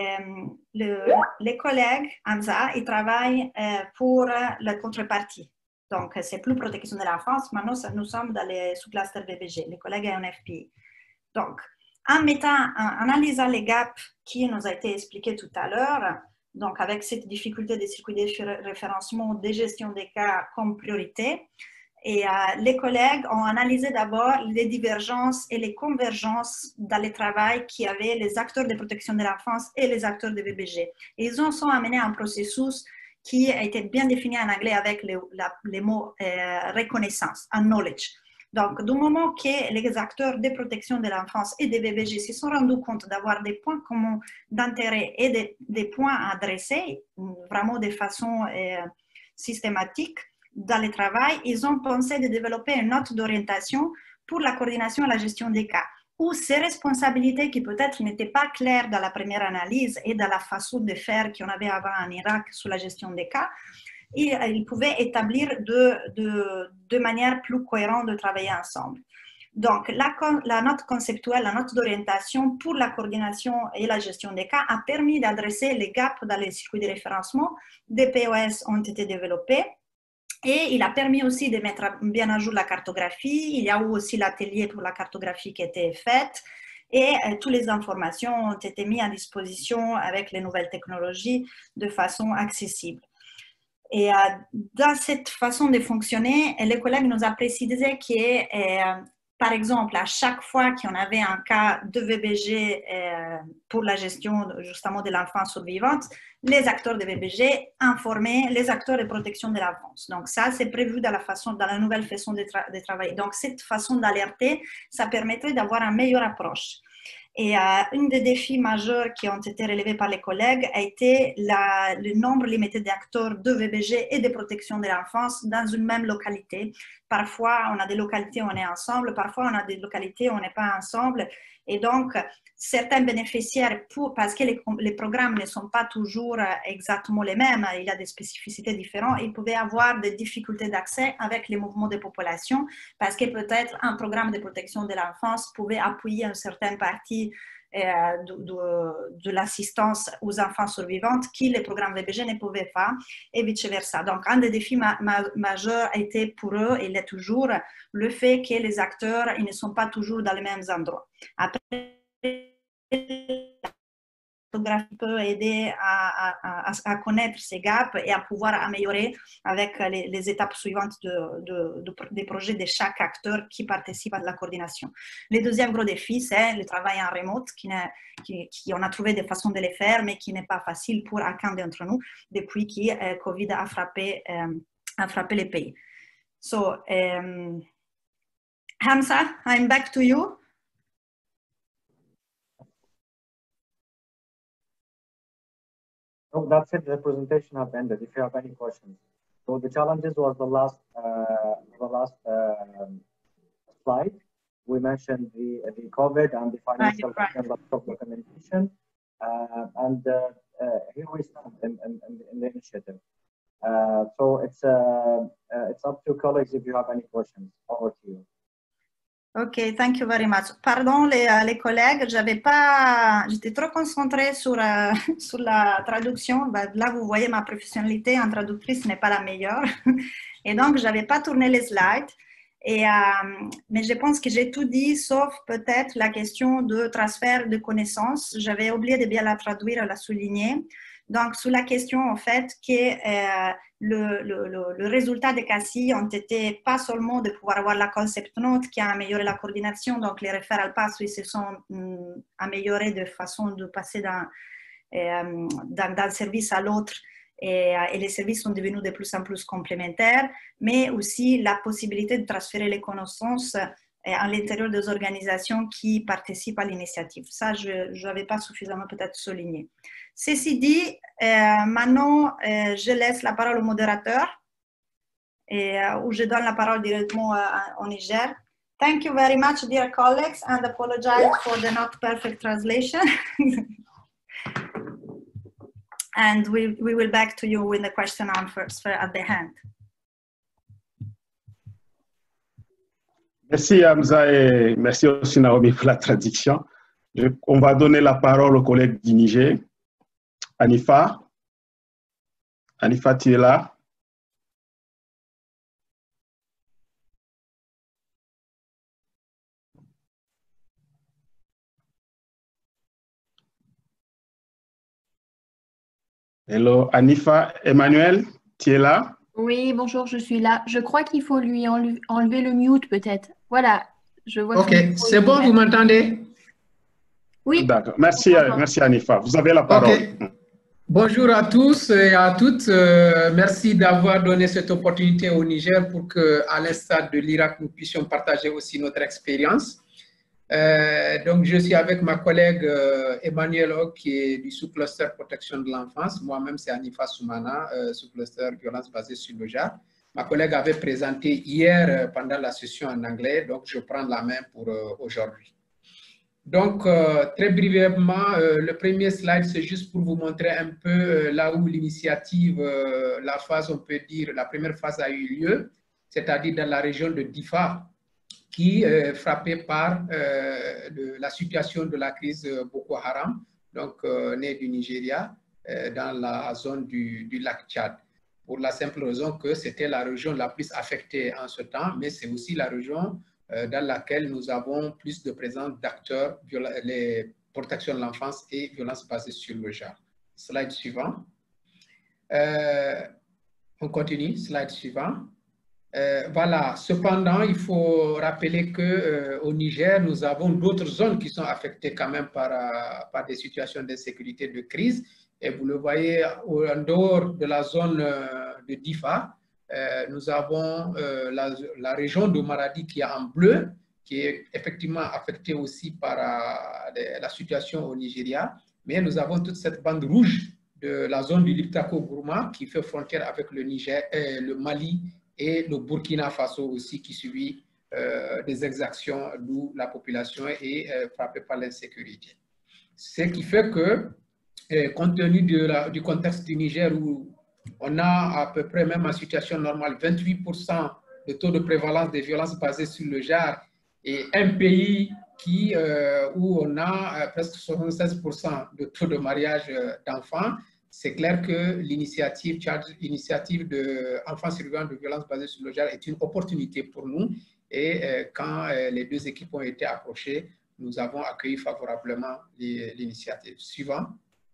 [SPEAKER 4] les collègues, Hamza, ils travaillent pour la contrepartie. Donc, c'est plus protection de l'enfance. Maintenant, nous sommes dans les sous-cluster VBG, les collègues NFPI. Donc, en analysant les gaps qui nous a été expliqués tout à l'heure, donc avec cette difficulté des circuits de référencement, de gestion des cas comme priorité, et les collègues ont analysé d'abord les divergences et les convergences dans le travail qu'il y avait les acteurs de protection de l'enfance et les acteurs de VBG. Et ils ont amené un processus qui a été bien défini en anglais avec les mots reconnaissance, knowledge. Donc, du moment que les acteurs de protection de l'enfance et des VBG se sont rendus compte d'avoir des points communs d'intérêt et des points à adresser, vraiment de façon systématique, dans le travail, ils ont pensé de développer une note d'orientation pour la coordination et la gestion des cas, où ces responsabilités qui peut-être n'étaient pas claires dans la première analyse et dans la façon de faire qu'on avait avant en Irak sur la gestion des cas, ils pouvaient établir de manière plus cohérente de travailler ensemble. Donc, la note conceptuelle, la note d'orientation pour la coordination et la gestion des cas a permis d'adresser les gaps dans les circuits de référencement. Des POS ont été développés. Et il a permis aussi de mettre bien à jour la cartographie. Il y a eu aussi l'atelier pour la cartographie qui a été faite. Et toutes les informations ont été mises à disposition avec les nouvelles technologies de façon accessible. Et dans cette façon de fonctionner, les collègues nous ont précisé que, par exemple, à chaque fois qu'on avait un cas de VBG pour la gestion justement de l'enfance survivante, les acteurs de VBG informaient les acteurs de protection de l'enfance. Donc ça, c'est prévu dans la nouvelle façon de travailler. Donc cette façon d'alerter, ça permettrait d'avoir une meilleure approche. Et un des défis majeurs qui ont été relevés par les collègues a été le nombre limité d'acteurs de VBG et de protection de l'enfance dans une même localité. Parfois, on a des localités où on est ensemble, parfois on a des localités où on n'est pas ensemble. Et donc, certains bénéficiaires, parce que les programmes ne sont pas toujours exactement les mêmes, il y a des spécificités différentes, ils pouvaient avoir des difficultés d'accès avec les mouvements de population, parce que peut-être un programme de protection de l'enfance pouvait appuyer une certaine partie de l'assistance aux enfants survivants qui les programmes VBG ne pouvaient pas, et vice-versa. Donc, un des défis majeurs a été pour eux, et il est toujours, le fait que les acteurs ils ne sont pas toujours dans les mêmes endroits. Après, la cartographie peut aider à connaître ces gaps et à pouvoir améliorer avec les étapes suivantes des projets de chaque acteur qui participe à la coordination. Le deuxième gros défi, c'est le travail en remote, on a trouvé des façons de le faire, mais qui n'est pas facile pour aucun d'entre nous depuis que Covid a frappé les pays. So, Hamza, I'm back to you.
[SPEAKER 7] No, that's it. The presentation has ended. If you have any questions, so the challenges was the last slide. We mentioned the COVID and the financial documentation, and here we stand in the initiative. So it's up to colleagues if you have any questions. Over to you.
[SPEAKER 4] Ok, thank you very much. Pardon les collègues, j'étais trop concentrée sur, sur la traduction. Ben, là, vous voyez, ma professionnalité en traductrice n'est pas la meilleure. Et donc, je n'avais pas tourné les slides. Mais je pense que j'ai tout dit, sauf peut-être la question de transfert de connaissances. J'avais oublié de bien la traduire, à la souligner. Donc, sur la question, en fait, que le résultat des CACI ont été pas seulement de pouvoir avoir la concept note qui a amélioré la coordination, donc les referral pathways se sont améliorés de façon de passer d'un service à l'autre et les services sont devenus de plus en plus complémentaires, mais aussi la possibilité de transférer les connaissances à l'intérieur des organisations qui participent à l'initiative. Ça, je n'avais pas suffisamment peut-être souligné. Ceci dit, maintenant, je laisse la parole au modérateur où je donne la parole directement au Niger. Thank you very much, dear colleagues, and apologize for the not perfect translation. And we will back to you with the question and answers at the end.
[SPEAKER 1] Merci Hamza et merci aussi Naomi pour la traduction. On va donner la parole au collègue du Niger. Hanifa. Hanifa, tu es là? Hello, Hanifa. Emmanuel, tu es là?
[SPEAKER 8] Oui, bonjour, je suis là. Je crois qu'il faut lui enlever le mute peut-être. Voilà, je vois.
[SPEAKER 9] Ok, c'est bon, vous m'entendez?
[SPEAKER 8] Oui.
[SPEAKER 1] D'accord, merci, merci Hanifa. Vous avez la parole.
[SPEAKER 9] Okay. Bonjour à tous et à toutes. Merci d'avoir donné cette opportunité au Niger pour qu'à l'instar de l'Irak, nous puissions partager aussi notre expérience. Donc, je suis avec ma collègue Emmanuel Hogg, qui est du sous-cluster protection de l'enfance. Moi-même, c'est Hanifa Soumana, sous-cluster violence basée sur le genre. Ma collègue avait présenté hier pendant la session en anglais, donc je prends la main pour aujourd'hui. Donc, très brièvement, le premier slide, c'est juste pour vous montrer un peu là où l'initiative, la phase, on peut dire, la première phase a eu lieu, c'est-à-dire dans la région de Difa, qui est frappée par la situation de la crise Boko Haram, donc née du Nigeria, dans la zone du lac Tchad. Pour la simple raison que c'était la région la plus affectée en ce temps, mais c'est aussi la région dans laquelle nous avons plus de présence d'acteurs, les protections de l'enfance et violences basées sur le genre. Slide suivant. On continue, slide suivant. Voilà, cependant, il faut rappeler qu'au Niger, nous avons d'autres zones qui sont affectées quand même par des situations d'insécurité, de crise. Et vous le voyez, en dehors de la zone de Difa, nous avons la région de Maradi qui est en bleu, qui est effectivement affectée aussi par la situation au Nigeria. Mais nous avons toute cette bande rouge de la zone du Liptako-Gourma qui fait frontière avec le Niger, le Mali et le Burkina Faso aussi qui subit des exactions d'où la population est frappée par l'insécurité. Ce qui fait que, compte tenu du contexte du Niger où on a à peu près, même en situation normale, 28% de taux de prévalence des violences basées sur le genre et un pays où on a presque 76% de taux de mariage d'enfants, c'est clair que l'initiative d'enfants survivants de violences basées sur le genre est une opportunité pour nous. Et quand les deux équipes ont été approchées, nous avons accueilli favorablement l'initiative. Suivant.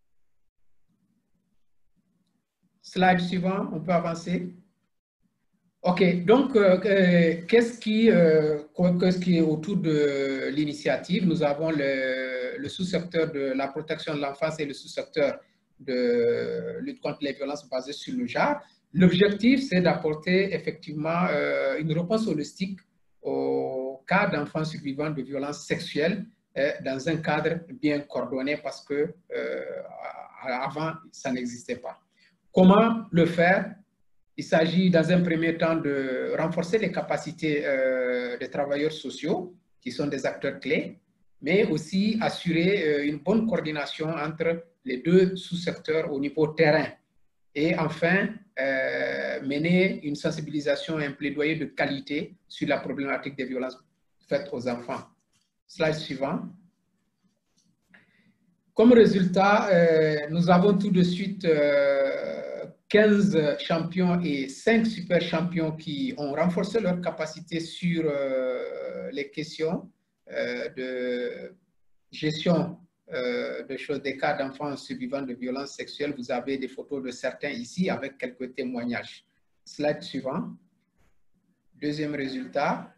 [SPEAKER 9] Slide suivant, on peut avancer. OK, donc, qu'est-ce qui est autour de l'initiative? Nous avons le sous-secteur de la protection de l'enfance et le sous-secteur de lutte contre les violences basées sur le genre. L'objectif, c'est d'apporter effectivement une réponse holistique au cas d'enfants survivants de violences sexuelles dans un cadre bien coordonné parce que avant, ça n'existait pas. Comment le faire? Il s'agit dans un premier temps de renforcer les capacités des travailleurs sociaux qui sont des acteurs clés, mais aussi assurer une bonne coordination entre les deux sous-secteurs au niveau terrain. Et enfin, mener une sensibilisation et un plaidoyer de qualité sur la problématique des violences faites aux enfants. Slide suivant. Comme résultat, nous avons tout de suite 15 champions et 5 super champions qui ont renforcé leur capacité sur les questions de gestion des cas d'enfants survivants de violences sexuelles. Vous avez des photos de certains ici avec quelques témoignages. Slide suivant. Deuxième résultat.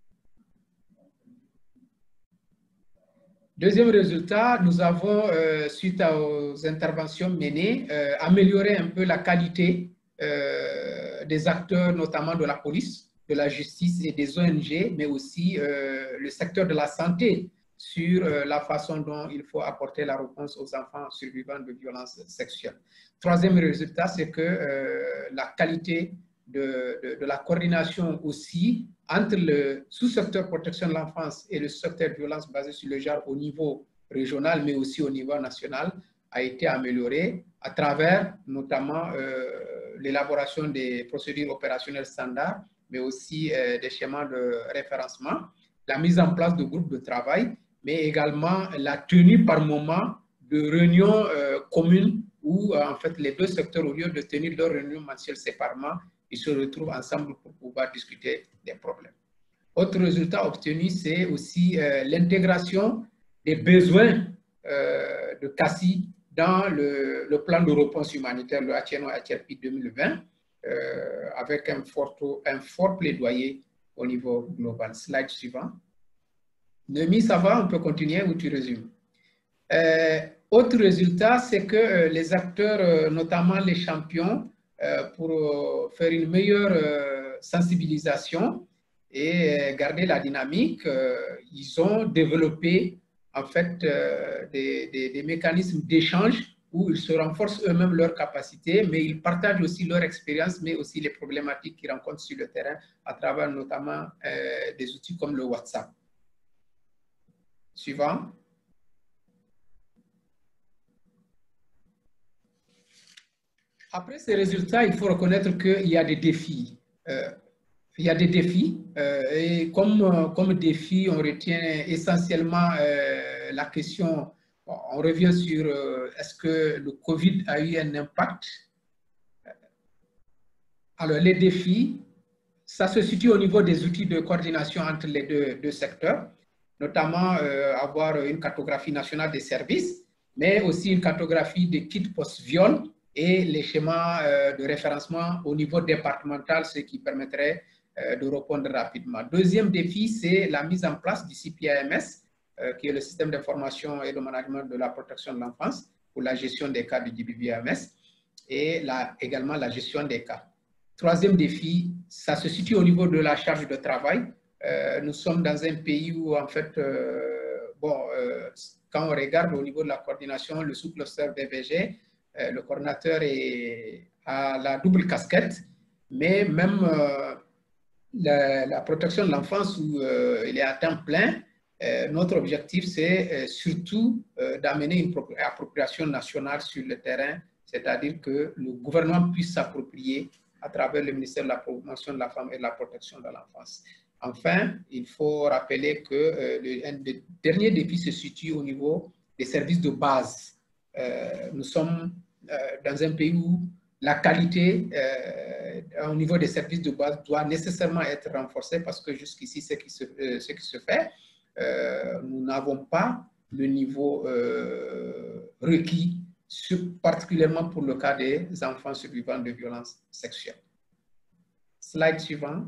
[SPEAKER 9] Deuxième résultat, nous avons, suite aux interventions menées, amélioré un peu la qualité des acteurs, notamment de la police, de la justice et des ONG, mais aussi le secteur de la santé sur la façon dont il faut apporter la réponse aux enfants survivants de violences sexuelles. Troisième résultat, c'est que la qualité de la coordination aussi entre le sous-secteur protection de l'enfance et le secteur violence basée sur le genre au niveau régional, mais aussi au niveau national, a été améliorée à travers notamment l'élaboration des procédures opérationnelles standards, mais aussi des schémas de référencement, la mise en place de groupes de travail, mais également la tenue par moment de réunions communes où en fait les deux secteurs, au lieu de tenir leurs réunions mensuelles séparément, ils se retrouvent ensemble pour pouvoir discuter des problèmes. Autre résultat obtenu, c'est aussi l'intégration des besoins de CACI dans le plan de réponse humanitaire, le HNO-HRP 2020, avec un fort plaidoyer au niveau global. Slide suivant. Noémie, ça va? On peut continuer ou tu résumes? Autre résultat, c'est que les acteurs, notamment les champions, pour faire une meilleure sensibilisation et garder la dynamique, ils ont développé en fait des mécanismes d'échange où ils se renforcent eux-mêmes leurs capacités, mais ils partagent aussi leur expérience, mais aussi les problématiques qu'ils rencontrent sur le terrain à travers notamment des outils comme le WhatsApp. Suivant. Après ces résultats, il faut reconnaître qu'il y a des défis. Il y a des défis et comme défi, on retient essentiellement la question, on revient sur est-ce que le Covid a eu un impact? Alors les défis, ça se situe au niveau des outils de coordination entre les deux secteurs, notamment avoir une cartographie nationale des services, mais aussi une cartographie des kits post-viol et les schémas de référencement au niveau départemental, ce qui permettrait de répondre rapidement. Deuxième défi, c'est la mise en place du CPAMS, qui est le système d'information et de management de la protection de l'enfance pour la gestion des cas du DBVMS et également la gestion des cas. Troisième défi, ça se situe au niveau de la charge de travail. Nous sommes dans un pays où, en fait, quand on regarde au niveau de la coordination, le sous-cluster BVG, le coordinateur a la double casquette, mais même la protection de l'enfance où il est à temps plein, notre objectif, c'est surtout d'amener une appropriation nationale sur le terrain, c'est-à-dire que le gouvernement puisse s'approprier à travers le ministère de la Promotion de la Femme et de la Protection de l'Enfance. Enfin, il faut rappeler que un des derniers défis se situe au niveau des services de base. Nous sommes dans un pays où la qualité au niveau des services de base doit nécessairement être renforcée parce que jusqu'ici, ce qui se fait, nous n'avons pas le niveau requis, particulièrement pour le cas des enfants survivants de violences sexuelles. Slide suivant.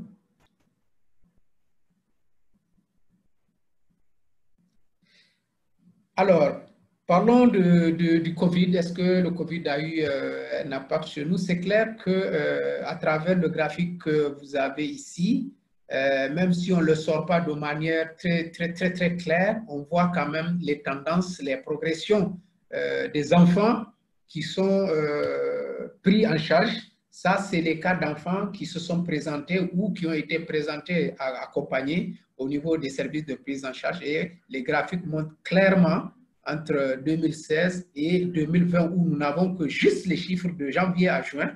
[SPEAKER 9] Alors, parlons du Covid. Est-ce que le Covid a eu un impact sur nous? C'est clair qu'à travers le graphique que vous avez ici, même si on ne le sort pas de manière très claire, on voit quand même les tendances, les progressions des enfants qui sont pris en charge. Ça, c'est les cas d'enfants qui se sont présentés ou qui ont été présentés, accompagnés au niveau des services de prise en charge. Et les graphiques montrent clairement entre 2016 et 2020, où nous n'avons que juste les chiffres de janvier à juin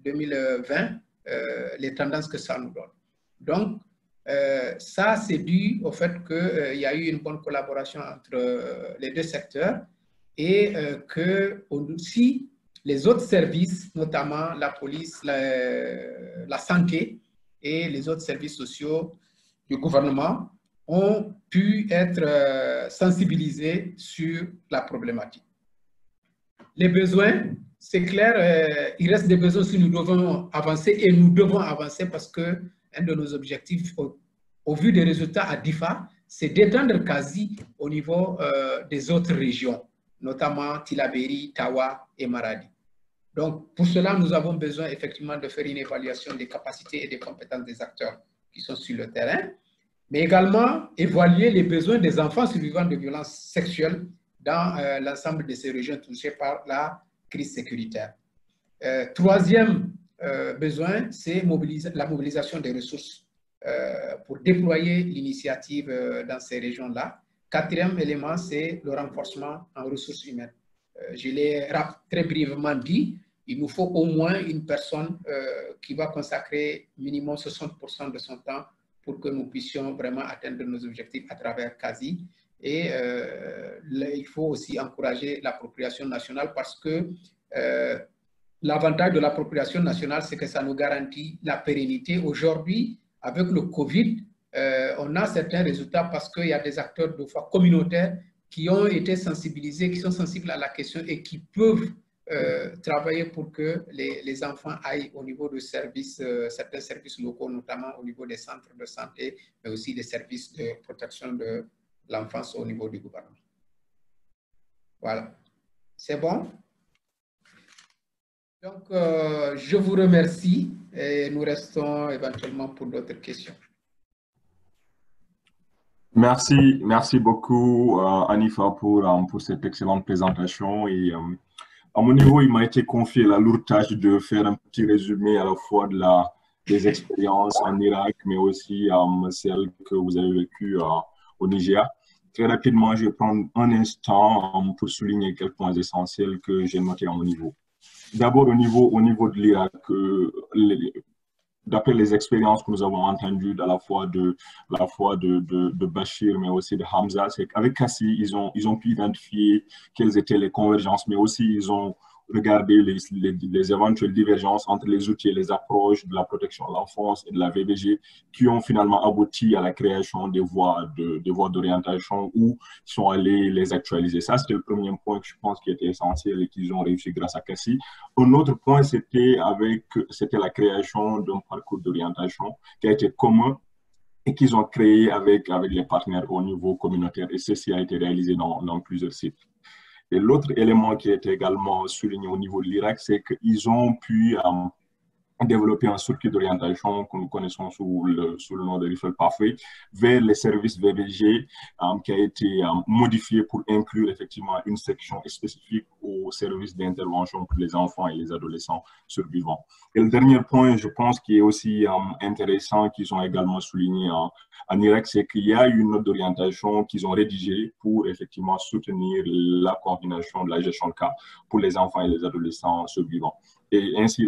[SPEAKER 9] 2020, les tendances que ça nous donne. Donc, ça, c'est dû au fait qu'il y a eu une bonne collaboration entre les deux secteurs et que aussi les autres services, notamment la police, la santé et les autres services sociaux du gouvernement, ont pu être sensibilisés sur la problématique. Les besoins, c'est clair, il reste des besoins si nous devons avancer et nous devons avancer parce que un de nos objectifs, au vu des résultats à DIFA, c'est d'étendre quasi au niveau des autres régions, notamment Tillabéri, Tawa et Maradi. Donc, pour cela, nous avons besoin effectivement de faire une évaluation des capacités et des compétences des acteurs qui sont sur le terrain, mais également évaluer les besoins des enfants survivants de violences sexuelles dans l'ensemble de ces régions touchées par la crise sécuritaire. Troisième besoin, c'est la mobilisation des ressources pour déployer l'initiative dans ces régions-là. Quatrième élément, c'est le renforcement en ressources humaines. Je l'ai très brièvement dit, il nous faut au moins une personne qui va consacrer minimum 60% de son temps pour que nous puissions vraiment atteindre nos objectifs à travers CASI. Et il faut aussi encourager l'appropriation nationale parce que l'avantage de l'appropriation nationale, c'est que ça nous garantit la pérennité. Aujourd'hui, avec le Covid, on a certains résultats parce qu'il y a des acteurs de foi communautaires qui ont été sensibilisés, qui sont sensibles à la question et qui peuvent travailler pour que les enfants aillent au niveau de services, certains services locaux, notamment au niveau des centres de santé, mais aussi des services de protection de l'enfance au niveau du gouvernement. Voilà. C'est bon? Donc, je vous remercie et nous restons éventuellement pour d'autres questions.
[SPEAKER 5] Merci beaucoup, Hanifa, pour cette excellente présentation. Et à mon niveau, il m'a été confié la lourde tâche de faire un petit résumé à la fois des expériences en Irak, mais aussi celles que vous avez vécues au Niger. Très rapidement, je vais prendre un instant pour souligner quelques points essentiels que j'ai notés à mon niveau. D'abord, au niveau de l'Irak, d'après les expériences que nous avons entendues à la fois de Bachir, mais aussi de Hamza, c'est qu'avec Kassi, ils ont pu identifier quelles étaient les convergences, mais aussi ils ont regardé les éventuelles divergences entre les outils et les approches de la protection de l'enfance et de la VBG qui ont finalement abouti à la création des voies d'orientation où ils sont allés les actualiser. Ça, c'était le premier point que je pense qui était essentiel et qu'ils ont réussi grâce à Kassi. Un autre point, c'était la création d'un parcours d'orientation qui a été commun et qu'ils ont créé avec les partenaires au niveau communautaire. Et ceci a été réalisé dans plusieurs sites. Et l'autre élément qui a été également souligné au niveau de l'Irak, c'est qu'ils ont pu développer un circuit d'orientation que nous connaissons sous le nom de Referral Pathway vers les services VBG qui a été modifié pour inclure effectivement une section spécifique aux services d'intervention pour les enfants et les adolescents survivants. Et le dernier point, je pense, qui est aussi intéressant, qu'ils ont également souligné en Irak, c'est qu'il y a une note d'orientation qu'ils ont rédigée pour effectivement soutenir la coordination de la gestion de cas pour les enfants et les adolescents survivants. Et ainsi,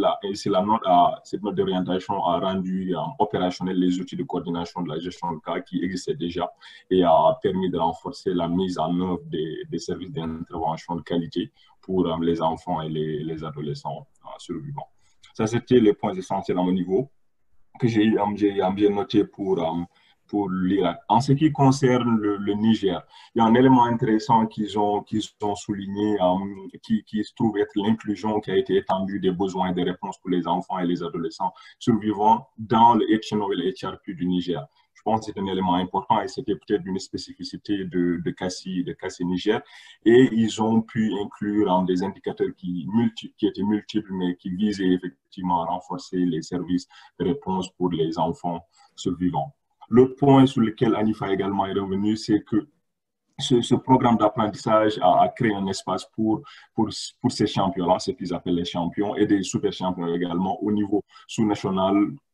[SPEAKER 5] cette note d'orientation a rendu opérationnels les outils de coordination de la gestion de cas qui existaient déjà et a permis de renforcer la mise en œuvre des services d'intervention de qualité pour les enfants et les adolescents survivants. Ça, c'était les points essentiels à mon niveau que j'ai bien noté pour l'Irak. En ce qui concerne le Niger, il y a un élément intéressant qu'ils ont souligné, qui se trouve être l'inclusion qui a été étendue des besoins et des réponses pour les enfants et les adolescents survivants dans le HNO et le HRP du Niger. Je pense que c'est un élément important et c'était peut-être une spécificité de Kassi Niger. Et ils ont pu inclure des indicateurs qui étaient multiples, mais qui visaient effectivement à renforcer les services de réponse pour les enfants survivants. L'autre point sur lequel Hanifa également est revenu, c'est que ce programme d'apprentissage a créé un espace pour ces champions-là, ce qu'ils appellent les champions, et des super champions également au niveau sous-national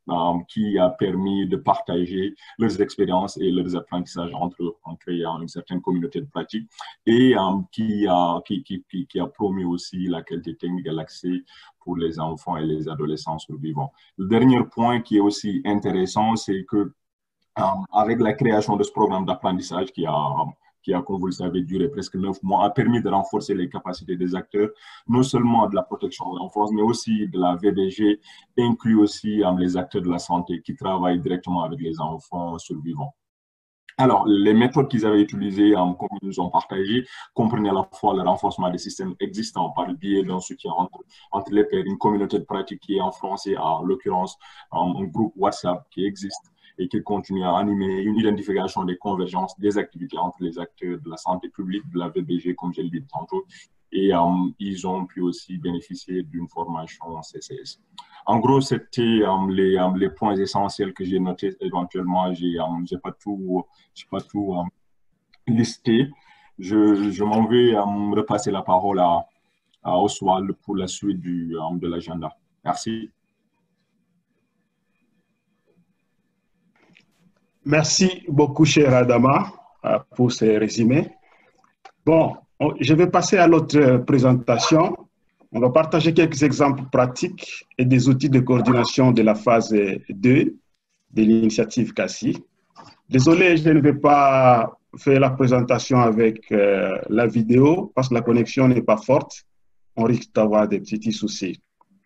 [SPEAKER 5] qui a permis de partager leurs expériences et leurs apprentissages entre eux, en créant une certaine communauté de pratique et qui a promu aussi la qualité technique et l'accès pour les enfants et les adolescents survivants. Le dernier point qui est aussi intéressant, c'est que avec la création de ce programme d'apprentissage qui a, comme vous le savez, duré presque 9 mois, a permis de renforcer les capacités des acteurs, non seulement de la protection de l'enfance, mais aussi de la VBG, inclut aussi les acteurs de la santé qui travaillent directement avec les enfants survivants. Alors, les méthodes qu'ils avaient utilisées, comme ils nous ont partagé, comprenaient à la fois le renforcement des systèmes existants par le biais d'un soutien entre les pairs, une communauté de pratique qui est en français, en l'occurrence, un groupe WhatsApp qui existe et qui continue à animer une identification des convergences des activités entre les acteurs de la santé publique, de la VBG, comme je l'ai dit tantôt, et ils ont pu aussi bénéficier d'une formation en CCS. En gros, c'était les points essentiels que j'ai notés. Éventuellement, j'ai pas tout listé. Je m'en vais repasser la parole à Oswald pour la suite de l'agenda. Merci.
[SPEAKER 1] Merci beaucoup, cher Adama, pour ces résumés. Bon, je vais passer à l'autre présentation. On va partager quelques exemples pratiques et des outils de coordination de la phase 2 de l'initiative CACI. Désolé, je ne vais pas faire la présentation avec la vidéo parce que la connexion n'est pas forte. On risque d'avoir des petits soucis.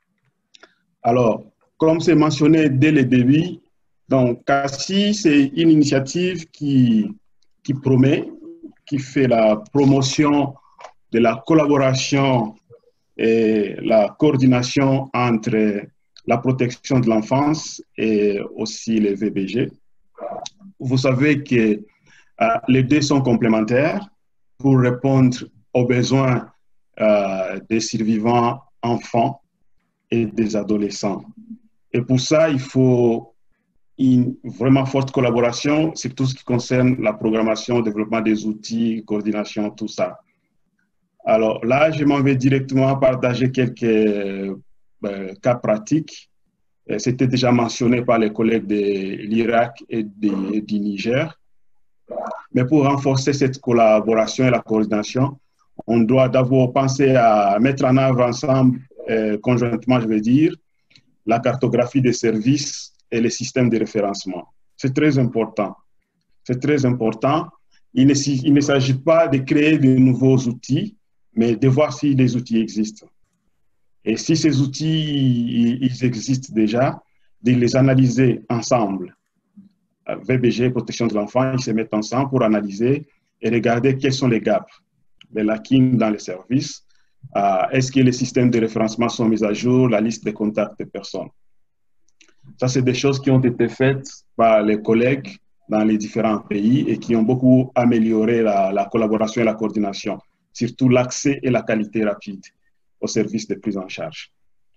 [SPEAKER 1] Alors, comme c'est mentionné dès le début, donc CACI, c'est une initiative qui promet, qui fait la promotion de la collaboration et la coordination entre la protection de l'enfance et aussi les VBG. Vous savez que les deux sont complémentaires pour répondre aux besoins des survivants enfants et des adolescents. Et pour ça, il faut une vraiment forte collaboration sur tout ce qui concerne la programmation, le développement des outils, coordination, tout ça. Alors là, je m'en vais directement partager quelques cas pratiques. C'était déjà mentionné par les collègues de l'Irak et du Niger. Mais pour renforcer cette collaboration et la coordination, on doit d'abord penser à mettre en œuvre ensemble, conjointement, je veux dire, la cartographie des services et les systèmes de référencement. C'est très important. C'est très important. Il ne s'agit pas de créer de nouveaux outils, mais de voir si les outils existent. Et si ces outils, ils existent déjà, de les analyser ensemble. VBG, protection de l'enfant, ils se mettent ensemble pour analyser et regarder quels sont les gaps, les lacunes dans les services. Est-ce que les systèmes de référencement sont mis à jour, la liste des contacts des personnes. Ça, c'est des choses qui ont été faites par les collègues dans les différents pays et qui ont beaucoup amélioré la collaboration et la coordination, surtout l'accès et la qualité rapide aux services de prise en charge.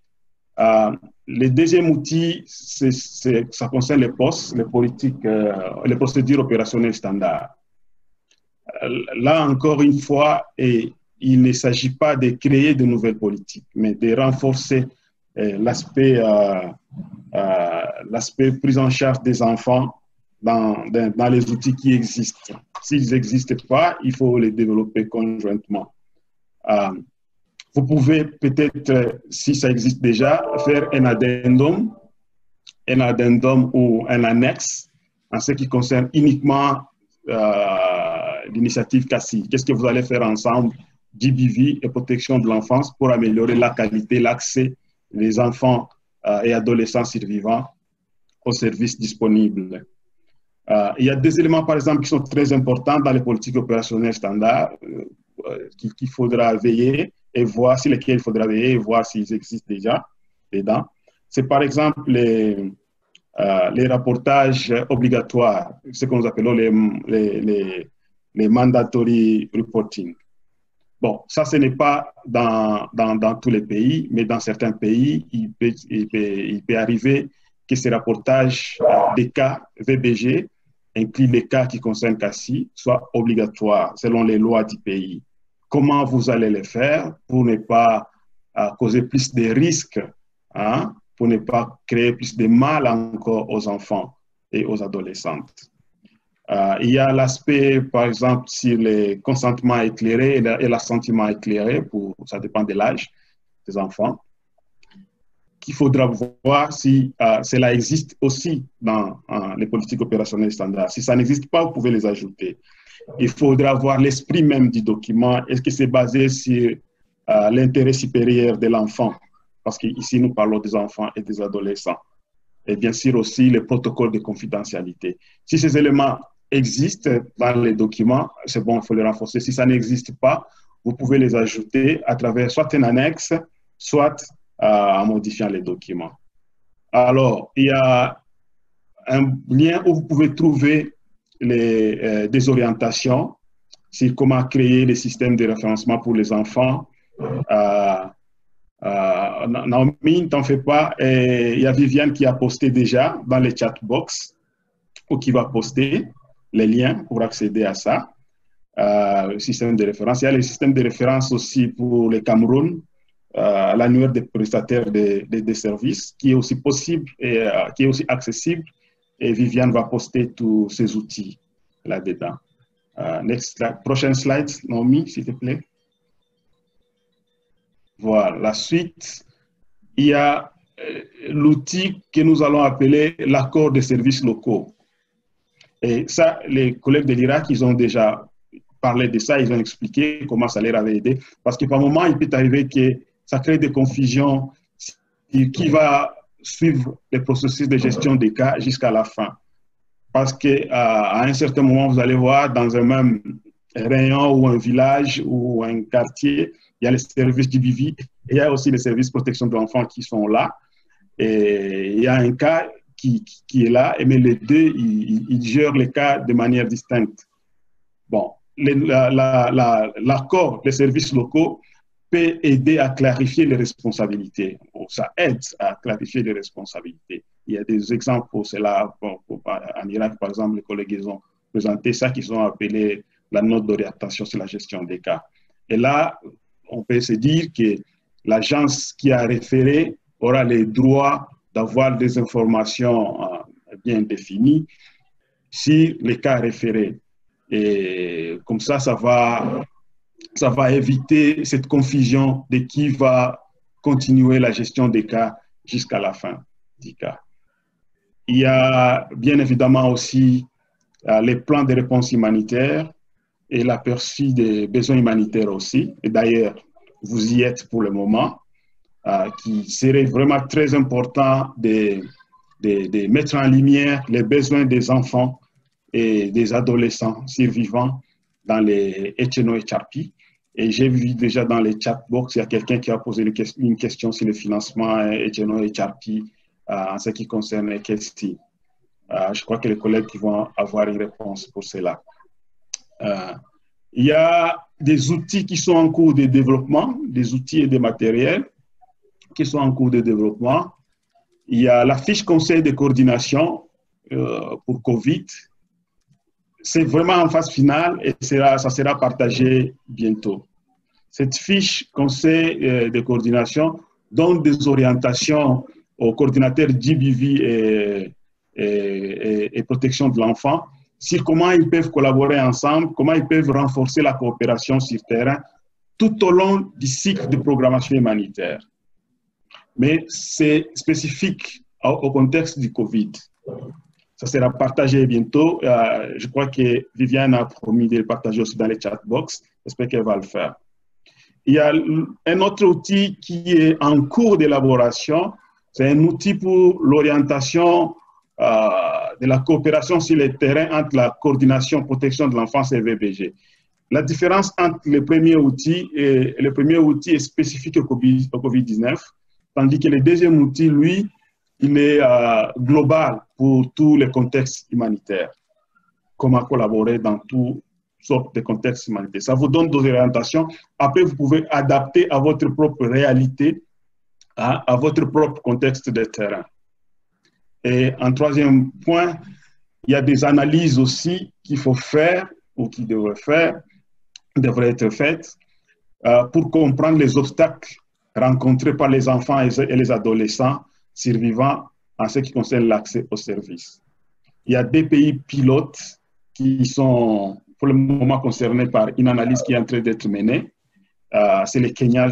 [SPEAKER 1] Le deuxième outil, ça concerne les postes, les politiques, les procédures opérationnelles standards. Là, encore une fois, il ne s'agit pas de créer de nouvelles politiques, mais de renforcer l'aspect prise en charge des enfants dans les outils qui existent. S'ils n'existent pas, il faut les développer conjointement. Vous pouvez peut-être, si ça existe déjà, faire un addendum ou un annexe en ce qui concerne uniquement l'initiative CACI. Qu'est-ce que vous allez faire ensemble, GBV et protection de l'enfance, pour améliorer la qualité, l'accès des enfants et adolescents survivants aux services disponibles. Il y a des éléments, par exemple, qui sont très importants dans les politiques opérationnelles standards qu'il faudra veiller et voir sur lesquels il faudra veiller et voir s'ils existent déjà dedans. C'est par exemple les rapportages obligatoires, ce que nous appelons les mandatory reporting. Bon, ça, ce n'est pas dans tous les pays, mais dans certains pays, il peut arriver que ces rapportages des cas VBG, incluent les cas qui concernent CACI, soient obligatoires selon les lois du pays. Comment vous allez les faire pour ne pas causer plus de risques pour ne pas créer plus de mal encore aux enfants et aux adolescentes. Il y a l'aspect, par exemple, sur le consentement éclairé et l'assentiment éclairé, ça dépend de l'âge des enfants, qu'il faudra voir si cela existe aussi dans les politiques opérationnelles standards. Si ça n'existe pas, vous pouvez les ajouter. Il faudra voir l'esprit même du document. Est-ce que c'est basé sur l'intérêt supérieur de l'enfant? Parce qu'ici, nous parlons des enfants et des adolescents. Et bien sûr aussi les protocoles de confidentialité. Si ces éléments existent dans les documents, c'est bon, il faut les renforcer. Si ça n'existe pas, vous pouvez les ajouter à travers soit une annexe, soit en modifiant les documents. Alors, il y a un lien où vous pouvez trouver des orientations sur comment créer des systèmes de référencement pour les enfants. Naomi, ne t'en fais pas. Il y a Viviane qui a posté déjà dans les chat box ou qui va poster les liens pour accéder à ça. Le système de référence. Il y a le système de référence aussi pour le Cameroun, l'annuaire des prestataires des services, qui est aussi possible et qui est aussi accessible. Et Viviane va poster tous ces outils là-dedans. Prochaine slide, Naomi, s'il te plaît. Voilà, la suite, il y a l'outil que nous allons appeler l'accord des services locaux. Et ça, les collègues de l'Irak, ils ont déjà parlé de ça, ils ont expliqué comment ça leur avait aidé. Parce que par moment, il peut arriver que ça crée des confusions qui va suivre le processus de gestion des cas jusqu'à la fin. Parce qu'à un certain moment, vous allez voir dans un même rayon ou un village ou un quartier, il y a les services du BV et il y a aussi les services de protection de l'enfant qui sont là. Et il y a un cas qui est là, mais les deux, ils gèrent les cas de manière distincte. Bon, l'accord des services locaux peut aider à clarifier les responsabilités. Ça aide à clarifier les responsabilités. Il y a des exemples pour cela. En Irak, par exemple, les collègues ont présenté ça qu'ils ont appelé la note d'orientation sur la gestion des cas. Et là, on peut se dire que l'agence qui a référé aura les droits d'avoir des informations bien définies sur les cas référés. Et comme ça, ça va éviter cette confusion de qui va continuer la gestion des cas jusqu'à la fin du cas. Il y a bien évidemment aussi les plans de réponse humanitaire et l'aperçu des besoins humanitaires aussi. Et d'ailleurs, vous y êtes pour le moment, qui serait vraiment très important de mettre en lumière les besoins des enfants et des adolescents survivants dans les Etcheno et Charpi. Et j'ai vu déjà dans les chat box, il y a quelqu'un qui a posé une question sur le financement Etcheno et Charpi en ce qui concerne les KST. Je crois que les collègues qui vont avoir une réponse pour cela. Il y a des outils qui sont en cours de développement, des outils et des matériels qui sont en cours de développement. Il y a la fiche conseil de coordination pour COVID. C'est vraiment en phase finale et ça sera partagé bientôt. Cette fiche conseil de coordination donne des orientations aux coordinateurs GBV et protection de l'enfant sur comment ils peuvent collaborer ensemble, comment ils peuvent renforcer la coopération sur terrain tout au long du cycle de programmation humanitaire. Mais c'est spécifique au contexte du Covid. Ça sera partagé bientôt. Je crois que Viviane a promis de le partager aussi dans les chat box. J'espère qu'elle va le faire. Il y a un autre outil qui est en cours d'élaboration. C'est un outil pour l'orientation de la coopération sur les terrains entre la coordination protection de l'enfance et VBG. La différence entre le premier outil est spécifique au COVID-19, tandis que le deuxième outil, lui, il est global pour tous les contextes humanitaires. Comment collaborer dans toutes sortes de contextes humanitaires. Ça vous donne des orientations. Après, vous pouvez adapter à votre propre réalité, à votre propre contexte de terrain. Et en troisième point, il y a des analyses aussi qu'il faut faire ou qui devraient être faites pour comprendre les obstacles rencontrés par les enfants et les adolescents survivants en ce qui concerne l'accès aux services. Il y a des pays pilotes qui sont pour le moment concernés par une analyse qui est en train d'être menée. C'est le Kenya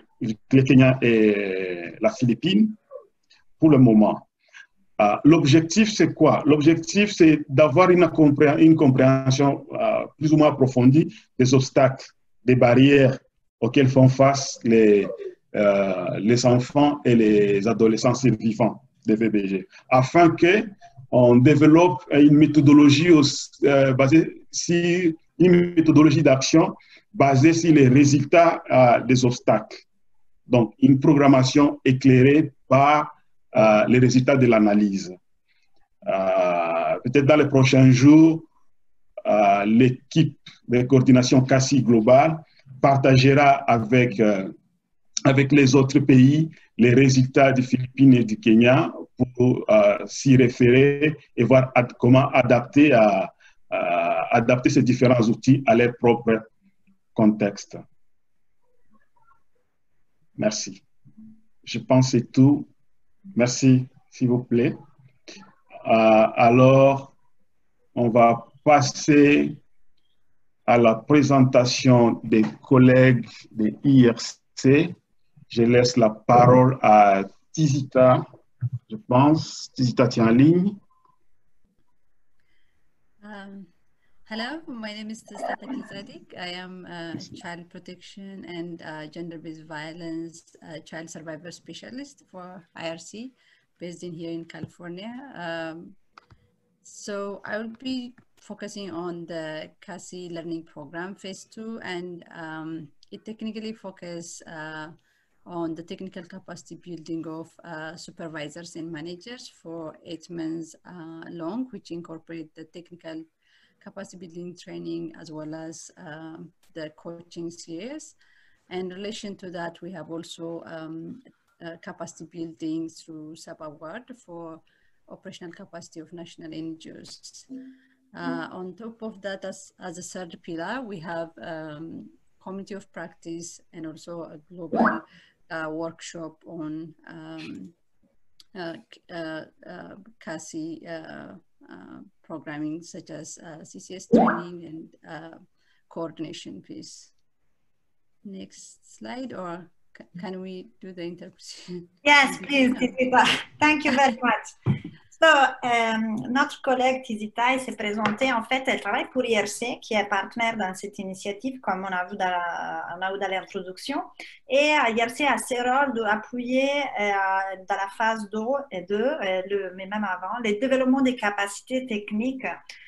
[SPEAKER 1] et la Philippine pour le moment. L'objectif, c'est quoi? L'objectif, c'est d'avoir une compréhension plus ou moins approfondie des obstacles, des barrières auxquelles font face les enfants et les adolescents survivants des VBG, afin qu'on développe une méthodologie basée sur une méthodologie d'action basée sur les résultats des obstacles. Donc, une programmation éclairée par les résultats de l'analyse. Peut-être dans les prochains jours, l'équipe de coordination CACI globale partagera avec les autres pays les résultats des Philippines et du Kenya pour s'y référer et voir comment adapter ces différents outils à leur propre contexte. Merci. Je pense que c'est tout. Merci, s'il vous plaît. Alors, on va passer à la présentation des collègues de IRC. Je laisse la parole à Tizita, je pense. Tizita, tu es en ligne.
[SPEAKER 10] Hello, my name is Tizita Zadik. I am a child protection and gender-based violence child survivor specialist for IRC, based here in California. So I will be focusing on the CACI learning program phase 2, and it technically focuses on the technical capacity building of supervisors and managers for 8 months long, which incorporate the technical capacity building training as well as the coaching series. And in relation to that, we have also capacity building through sub-award for operational capacity of national NGOs. On top of that, as a third pillar, we have community of practice and also a global workshop on CACI programming, such as CCS training and coordination piece. Next slide, or can we do the interpretation?
[SPEAKER 4] Yes, please, Tizita. Thank you very much. So, notre collègue Tizita s'est présentée. En fait, elle travaille pour IRC, qui est partenaire dans cette initiative, comme on a vu dans l'introduction. Et IRC a ce rôle d'appuyer dans la phase 2 et 2, mais même avant, le développement des capacités techniques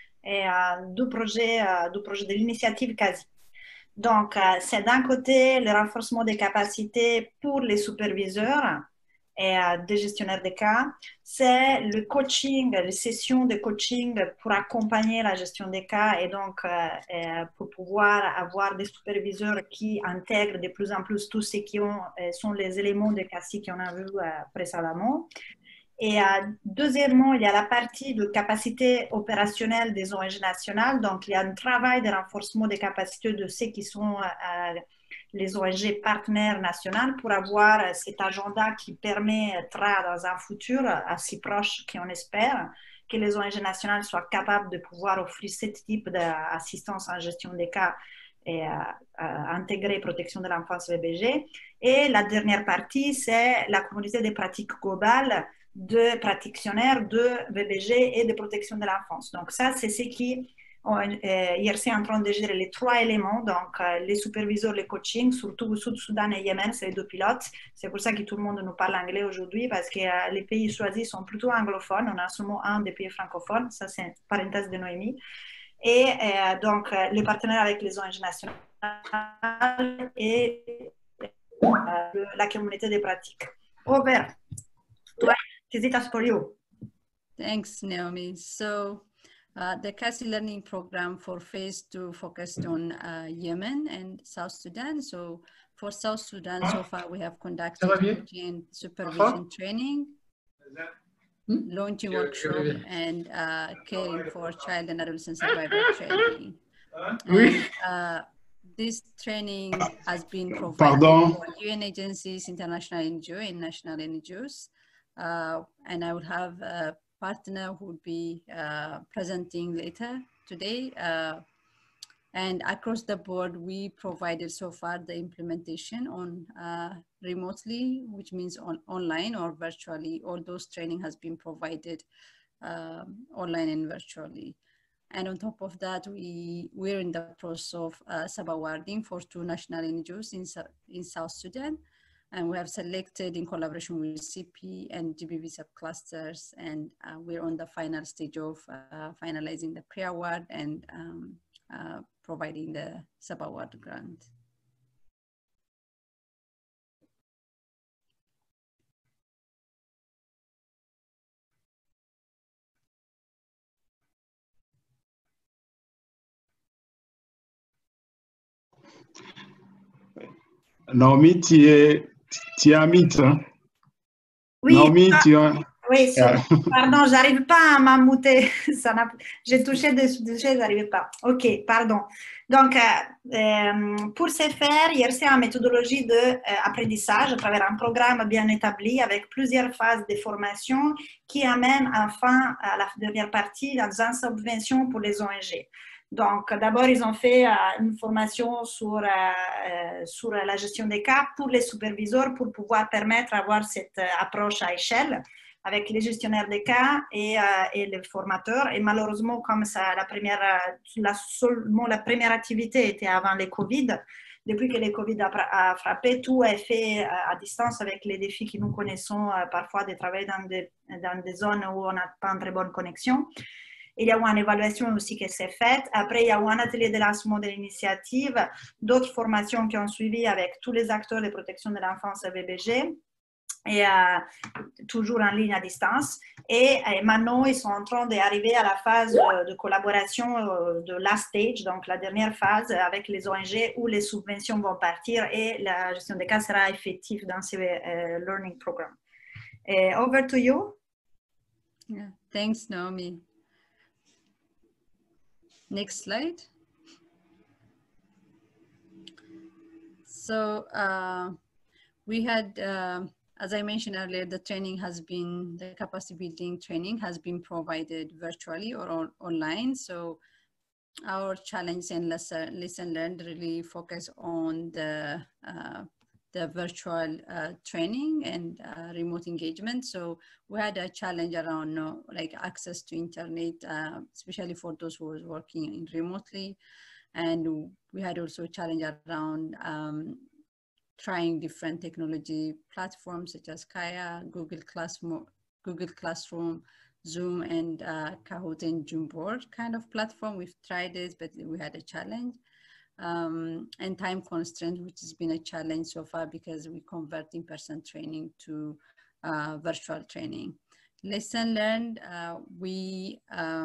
[SPEAKER 4] du projet de l'initiative CACI. Donc, c'est d'un côté le renforcement des capacités pour les superviseurs et des gestionnaires de cas. C'est le coaching, les sessions de coaching pour accompagner la gestion des cas et donc pour pouvoir avoir des superviseurs qui intègrent de plus en plus tout ce qui sont les éléments de CACI qu'on a vu précédemment. Et deuxièmement, il y a la partie de capacité opérationnelle des ONG nationales. Donc, il y a un travail de renforcement des capacités de ceux qui sont les ONG partenaires nationaux pour avoir cet agenda qui permettra dans un futur assez proche qu'on espère que les ONG nationales soient capables de pouvoir offrir ce type d'assistance en gestion des cas et intégrer protection de l'enfance VBG. Et la dernière partie, c'est la communauté des pratiques globales de praticiennaires de VBG et de protection de l'enfance. Donc ça, c'est ce qui IRC est en train de gérer les 3 éléments, donc les superviseurs, les coachings, surtout au Sud-Soudan et Yémen, c'est les 2 pilotes. C'est pour ça que tout le monde nous parle anglais aujourd'hui, parce que les pays choisis sont plutôt anglophones. On a seulement un des pays francophones, ça c'est une parenthèse de Noémie. Et donc, les partenaires avec les ONG nationales et la communauté des pratiques. Over. Tizita, for you.
[SPEAKER 10] Thanks, Naomi. So, the CACI learning program for phase 2 focused on Yemen and South Sudan. So for South Sudan, so far we have conducted coaching, supervision training, launching workshop, and caring for child and adolescent survivor training. And, this training has been provided for UN agencies, international NGOs, and national NGOs. and I will have a partner who will be presenting later today. And across the board, we provided so far the implementation on remotely, which means online or virtually. All those training has been provided online and virtually. And on top of that, we're in the process of sub-awarding for 2 national NGOs in South Sudan. And we have selected in collaboration with CP and GBV subclusters. And we're on the final stage of finalizing the pre-award and providing the sub-award grant.
[SPEAKER 1] Naomi, tu es amite, hein?
[SPEAKER 4] Oui,
[SPEAKER 1] Naomi, tu es...
[SPEAKER 4] Oui, pardon, j'arrive pas à m'amuter. J'ai touché dessus, j'arrivais pas. Ok, pardon. Donc, pour ce faire, IRC a une méthodologie d'apprentissage à travers un programme bien établi avec plusieurs phases de formation qui amène enfin à la dernière partie dans une subvention pour les ONG. Donc, d'abord, ils ont fait une formation sur la gestion des cas pour les superviseurs pour pouvoir permettre d'avoir cette approche à échelle avec les gestionnaires des cas et les formateurs. Et malheureusement, comme ça, la première activité était avant le Covid, depuis que le Covid a frappé, tout est fait à distance avec les défis que nous connaissons parfois de travailler dans des zones où on n'a pas une très bonne connexion. Il y a eu une évaluation aussi qui s'est faite. Après, il y a eu un atelier de lancement de l'initiative, d'autres formations qui ont suivi avec tous les acteurs de protection de l'enfance à VBG. Et toujours en ligne à distance. Et maintenant, ils sont en train d'arriver à la phase de collaboration de last stage, donc la dernière phase avec les ONG où les subventions vont partir et la gestion des cas sera effective dans ce learning program. Over to you.
[SPEAKER 10] Yeah, thanks, Naomi. Next slide. So we had as I mentioned earlier, the capacity building training has been provided virtually or online. So our challenge and lesson learned really focus on the virtual training and remote engagement. So we had a challenge around like access to internet, especially for those who were working remotely. And we had also a challenge around trying different technology platforms such as Kaya, Google Classroom, Zoom, and Kahoot and Jamboard kind of platform. We've tried this, but we had a challenge. And time constraint, which has been a challenge so far because we convert in-person training to virtual training. Lesson learned, we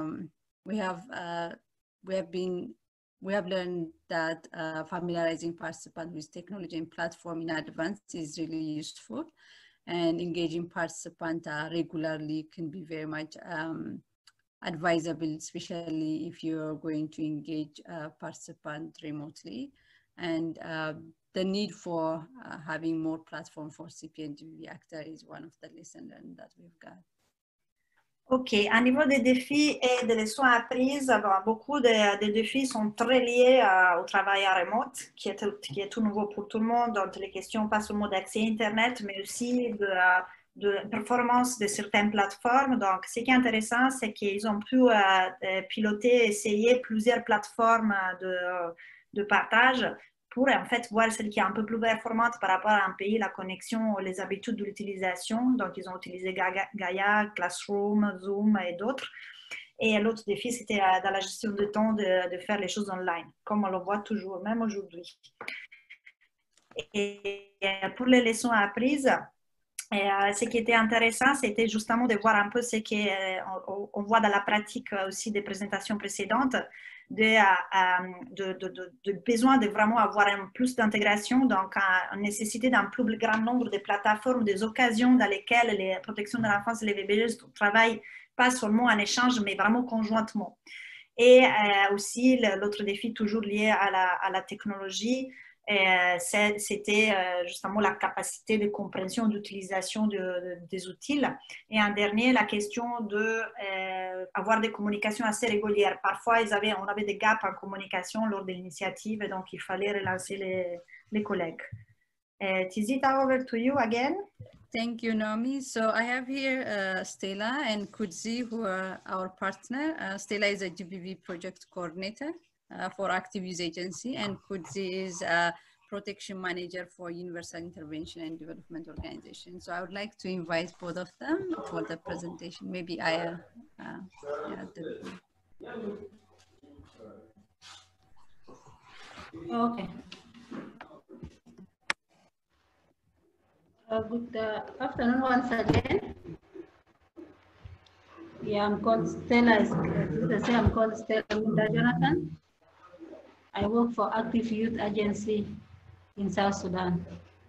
[SPEAKER 10] have learned that familiarizing participants with technology and platform in advance is really useful, and engaging participants regularly can be very much advisable, especially if you're going to engage participants remotely. And the need for having more platform for CP and GBV actor is one of the lessons learned that we've got.
[SPEAKER 4] Ok, à niveau des défis et des leçons apprises, beaucoup des défis sont très liés au travail en remote, qui est tout nouveau pour tout le monde, donc les questions pas seulement d'accès Internet, mais aussi de performance de certaines plateformes. Donc, ce qui est intéressant, c'est qu'ils ont pu piloter, essayer plusieurs plateformes de partage pour en fait voir celle qui est un peu plus performante par rapport à un pays, la connexion, les habitudes de l'utilisation. Donc, ils ont utilisé Gaia, Classroom, Zoom et d'autres. Et l'autre défi, c'était dans la gestion de temps de faire les choses online, comme on le voit toujours, même aujourd'hui. Et pour les leçons apprises, ce qui était intéressant, c'était justement de voir un peu ce qu'on voit dans la pratique aussi des présentations précédentes, de besoin de vraiment avoir plus d'intégration, donc une nécessité d'un plus grand nombre de plateformes, des occasions dans lesquelles les protections de l'enfance et les VBG travaillent pas seulement en échange, mais vraiment conjointement. Et aussi, l'autre défi toujours lié à la technologie, c'était justement la capacité de compréhension, d'utilisation des outils. Et en dernier, la question d'avoir des communications assez régulières. Parfois, on avait des gaps en communication lors de l'initiative, et donc il fallait relancer les collègues. Tizita, over to you again.
[SPEAKER 10] Thank you, Naomi. So I have here Stella and Kudzi, who are our partner. Stella is a GBV project coordinator for Active Use Agency, and Kudzi is a protection manager for Universal Intervention and Development Organization. So I would like to invite both of them for the presentation. Maybe I
[SPEAKER 11] Okay. Good afternoon once again. Yeah, I'm called Stella. I'm called Stella Jonathan. I work for Active Youth Agency in South Sudan.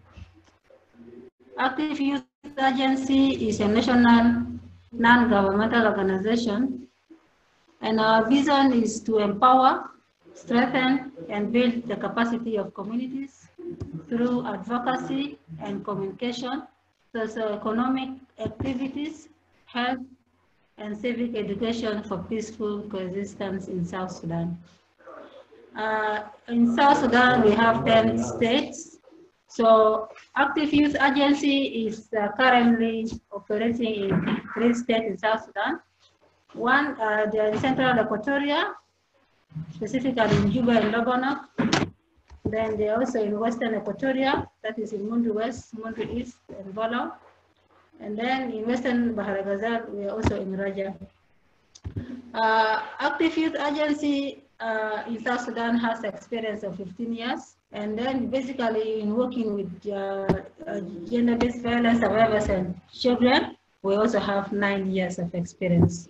[SPEAKER 11] Active Youth Agency is a national non-governmental organization, and our vision is to empower, strengthen, and build the capacity of communities through advocacy and communication, socioeconomic activities, health, and civic education for peaceful coexistence in South Sudan. In South Sudan, we have 10 states. So Active Youth Agency is currently operating in 3 states in South Sudan. One, they're in Central Equatoria, specifically in Juba and Lobono. Then they're also in Western Equatoria, that is in Mundu West, Mundu East, and Bolo. And then in Western Bahar Ghazal, we are also in Raja. Active Youth Agency in South Sudan has experience of 15 years. And then basically in working with gender-based violence survivors and children, we also have 9 years of experience.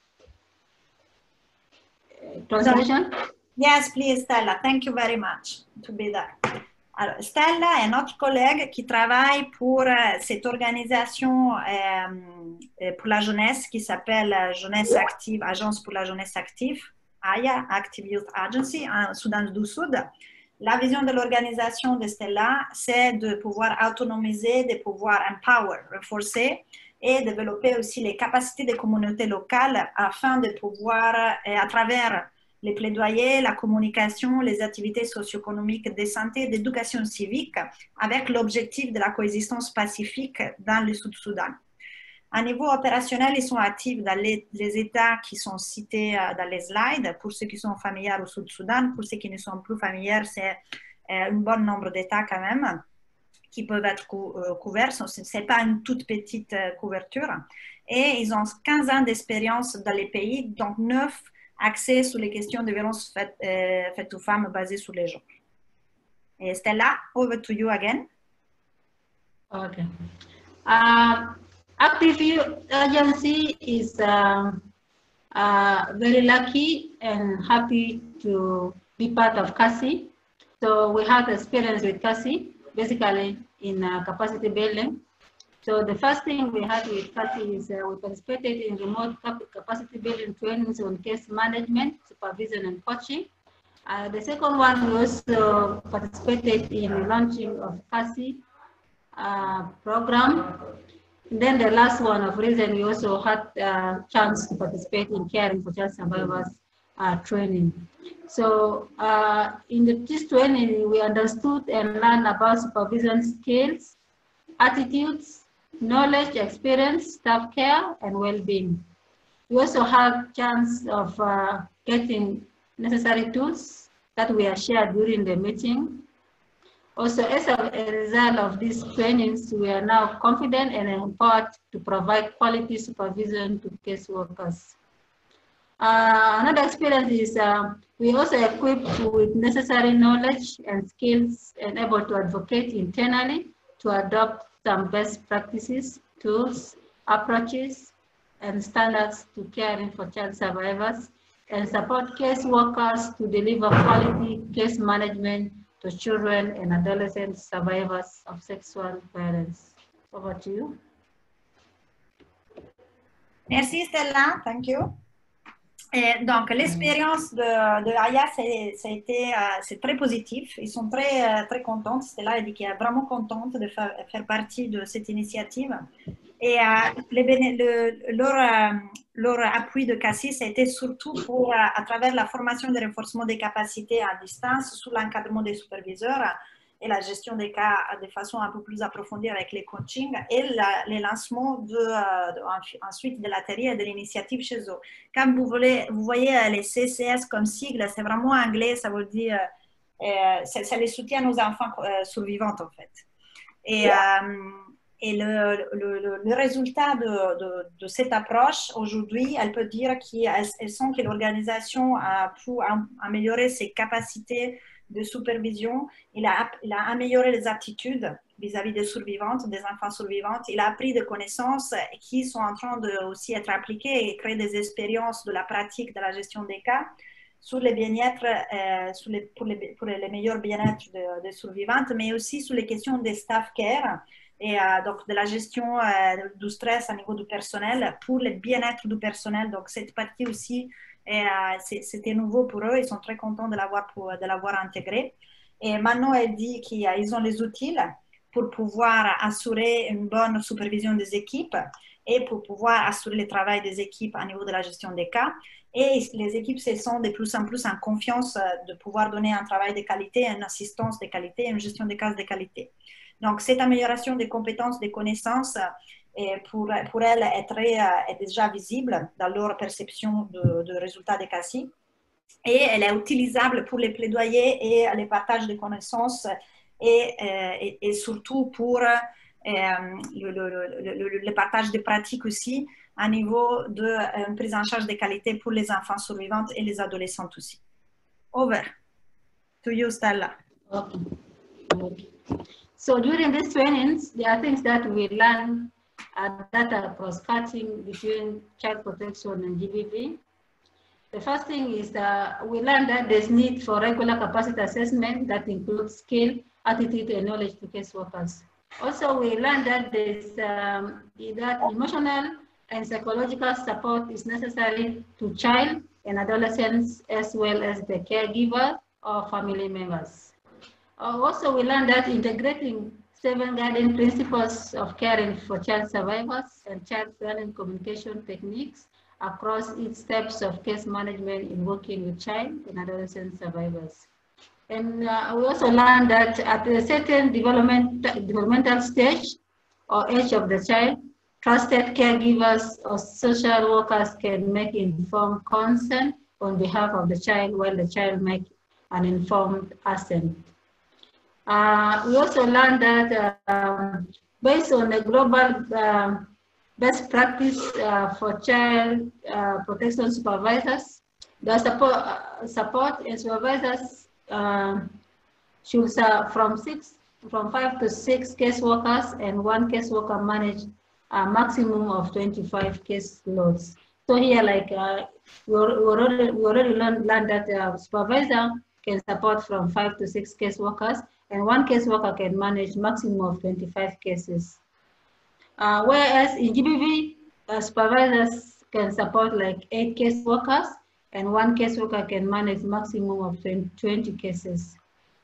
[SPEAKER 11] Translation?
[SPEAKER 4] Yes, please, Stella. Thank you very much to be there. Alors, Stella est notre collègue qui travaille pour cette organisation pour la jeunesse qui s'appelle Jeunesse Active, Agence pour la Jeunesse Active, AYA, Active Youth Agency, en Soudan du Sud. La vision de l'organisation de Stella, c'est de pouvoir autonomiser, de pouvoir empower, renforcer et développer aussi les capacités des communautés locales afin de pouvoir, à travers les plaidoyers, la communication, les activités socio-économiques de santé et d'éducation civique avec l'objectif de la coexistence pacifique dans le Sud-Soudan. À niveau opérationnel, ils sont actifs dans les États qui sont cités dans les slides. Pour ceux qui sont familiers au Sud-Soudan, pour ceux qui ne sont plus familiers, c'est un bon nombre d'États quand même qui peuvent être couverts. Ce n'est pas une toute petite couverture. Et ils ont 15 ans d'expérience dans les pays, donc 9 axés sur les questions de violence faites aux femmes basées sur les genres. Et Stella, over to you again.
[SPEAKER 11] Okay. Active Youth Agency is very lucky and happy to be part of CASI. So we have experience with CASI, basically in capacity building. So the first thing we had with CASI is we participated in remote capacity building trainings on case management, supervision, and coaching. The second one, we also participated in the launching of CASI program. And then the last one of reason, we also had a chance to participate in caring for child survivors training. So in this training, we understood and learned about supervision skills, attitudes, knowledge, experience, staff care, and well-being. We also had chance of getting necessary tools that we are shared during the meeting. Also, as a result of these trainings, we are now confident and empowered to provide quality supervision to case workers. Another experience is we also equipped with necessary knowledge and skills and able to advocate internally to adopt some best practices, tools, approaches, and standards to caring for child survivors and support case workers to deliver quality case management to children and adolescent survivors of sexual violence. Over to you.
[SPEAKER 4] Merci Stella, thank you. Et donc, l'expérience de Aya, c'est très positif. Ils sont très contents. Stella a dit qu'elle est vraiment contente de faire partie de cette initiative. Et leur appui de Cassis a été surtout pour, à travers la formation de renforcement des capacités à distance, sous l'encadrement des superviseurs et la gestion des cas de façon un peu plus approfondie avec les coachings et le lancement ensuite de l'atelier et de l'initiative chez eux. Comme vous voyez les CCS comme sigle, c'est vraiment anglais, ça veut dire, c'est le soutien aux enfants survivants en fait. Et le résultat de cette approche aujourd'hui, elle peut dire qu'elle sent que l'organisation a pu améliorer ses capacités de supervision, il a amélioré les aptitudes vis-à-vis des survivantes, des enfants survivantes, il a appris des connaissances qui sont en train de aussi être appliquées et créer des expériences de la pratique de la gestion des cas sur les bien-être, pour les meilleurs bien-être des survivantes, mais aussi sur les questions des staff care, et donc de la gestion du stress à niveau du personnel pour le bien-être du personnel. Donc cette partie aussi, c'était nouveau pour eux, ils sont très contents de l'avoir intégré. Et maintenant, elle dit qu'ils ont les outils pour pouvoir assurer une bonne supervision des équipes et pour pouvoir assurer le travail des équipes à niveau de la gestion des cas. Et les équipes se sentent de plus en plus en confiance de pouvoir donner un travail de qualité, une assistance de qualité, une gestion des cas de qualité. Donc, cette amélioration des compétences, des connaissances, pour elle est déjà visible dans leur perception de résultats des CACI. Et elle est utilisable pour les plaidoyers et les partages de connaissances et surtout pour le partage de pratiques aussi à niveau de prise en charge de qualité pour les enfants survivantes et les adolescents aussi. Over to you, Stella.
[SPEAKER 11] Okay. So during these trainings, there are things that we learn that are cross-cutting between child protection and GBV. The first thing is we learned that there's need for regular capacity assessment that includes skill, attitude, and knowledge to caseworkers. Also, we learned that there's that emotional and psychological support is necessary to child and adolescents as well as the caregiver or family members. Also, we learned that integrating 7 guiding principles of caring for child survivors and child-friendly communication techniques across each steps of case management in working with child and adolescent survivors. And we also learned that at a certain developmental stage or age of the child, trusted caregivers or social workers can make informed consent on behalf of the child while the child makes an informed assent. We also learned that based on the global best practice for child protection supervisors, the support and supervisors should from 5 to 6 caseworkers and 1 caseworker manage a maximum of 25 case loads. So here, like we already learned that the supervisor can support from 5 to 6 caseworkers, and 1 caseworker can manage maximum of 25 cases. Whereas in GBV, supervisors can support like 8 caseworkers, and 1 caseworker can manage maximum of 20 cases.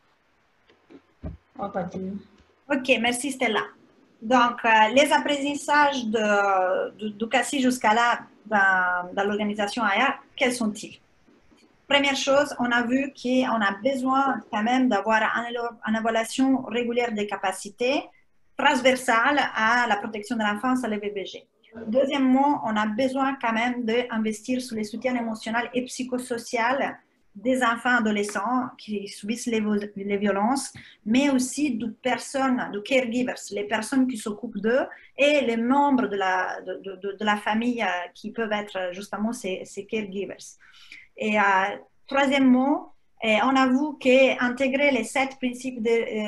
[SPEAKER 11] Over to you.
[SPEAKER 4] Ok, merci Stella. Donc, les apprentissages du CACI jusqu'à là dans l'organisation AYA, quels sont-ils? Première chose, on a vu qu'on a besoin quand même d'avoir une évaluation régulière des capacités transversales à la protection de l'enfance à l'EVBG. Deuxièmement, on a besoin quand même d'investir sur les soutiens émotionnels et psychosocial des enfants adolescents qui subissent les violences, mais aussi de personnes, de caregivers, les personnes qui s'occupent d'eux et les membres de la famille qui peuvent être justement ces caregivers. Et troisièmement, on a vu qu'intégrer les 7 principes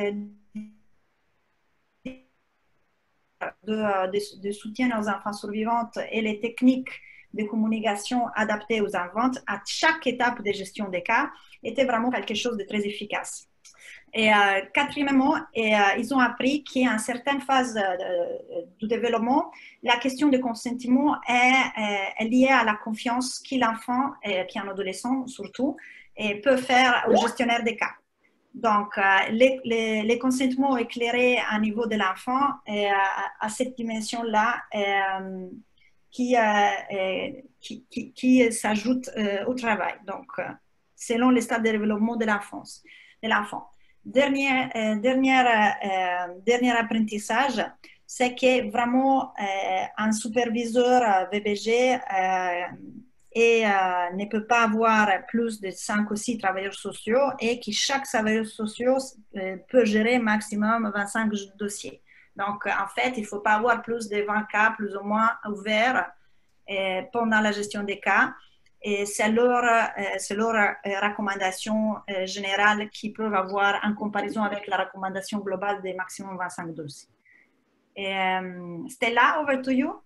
[SPEAKER 4] de soutien aux enfants survivantes et les techniques de communication adaptées aux enfants à chaque étape de gestion des cas était vraiment quelque chose de très efficace. Et quatrièmement, ils ont appris qu'à une certaine phase du développement, la question du consentement est liée à la confiance que l'enfant, qui est un adolescent surtout, peut faire au gestionnaire des cas. Donc, les consentements éclairés à niveau de l'enfant à cette dimension-là qui s'ajoute au travail. Donc, selon les stades de développement de l'enfant. Dernier apprentissage, c'est que vraiment un superviseur VBG ne peut pas avoir plus de 5 ou 6 travailleurs sociaux et que chaque travailleur social peut gérer maximum 25 dossiers. Donc, en fait, il ne faut pas avoir plus de 20 cas plus ou moins ouverts pendant la gestion des cas. Et c'est leur recommandation générale qu'ils peuvent avoir en comparaison avec la recommandation globale de maximum 25 dossiers. Stella, over to you.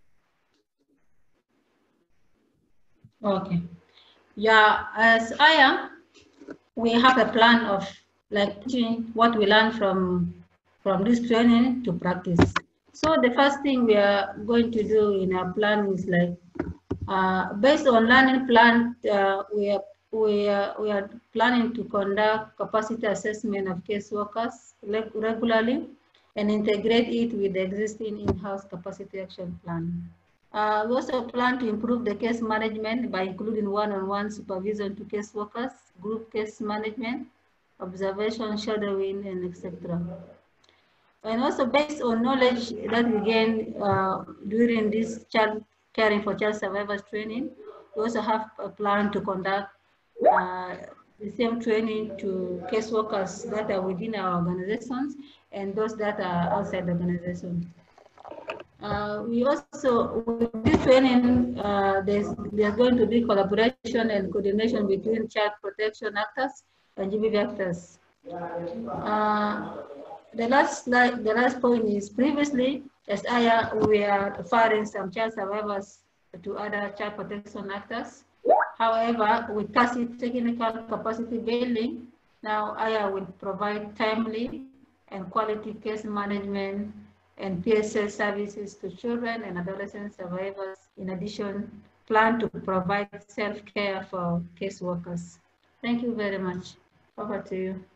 [SPEAKER 11] Okay. Yeah, as Aya, we have a plan of like putting what we learned from this training to practice. So the first thing we are going to do in our plan is like, based on learning plan, we are planning to conduct capacity assessment of caseworkers regularly and integrate it with the existing in-house capacity action plan. We also plan to improve the case management by including one-on-one supervision to caseworkers, group case management, observation, shadowing, and etc. And also based on knowledge that we gained during this caring for child survivors training, we also have a plan to conduct the same training to caseworkers that are within our organizations and those that are outside the organization. We also, with this training, there's going to be collaboration and coordination between child protection actors and GBV actors. The last point is previously, as Aya, we are referring some child survivors to other child protection actors. However, with CASI technical capacity building, now Aya will provide timely and quality case management and PSL services to children and adolescent survivors. In addition, plan to provide self-care for caseworkers. Thank you very much. Over to you.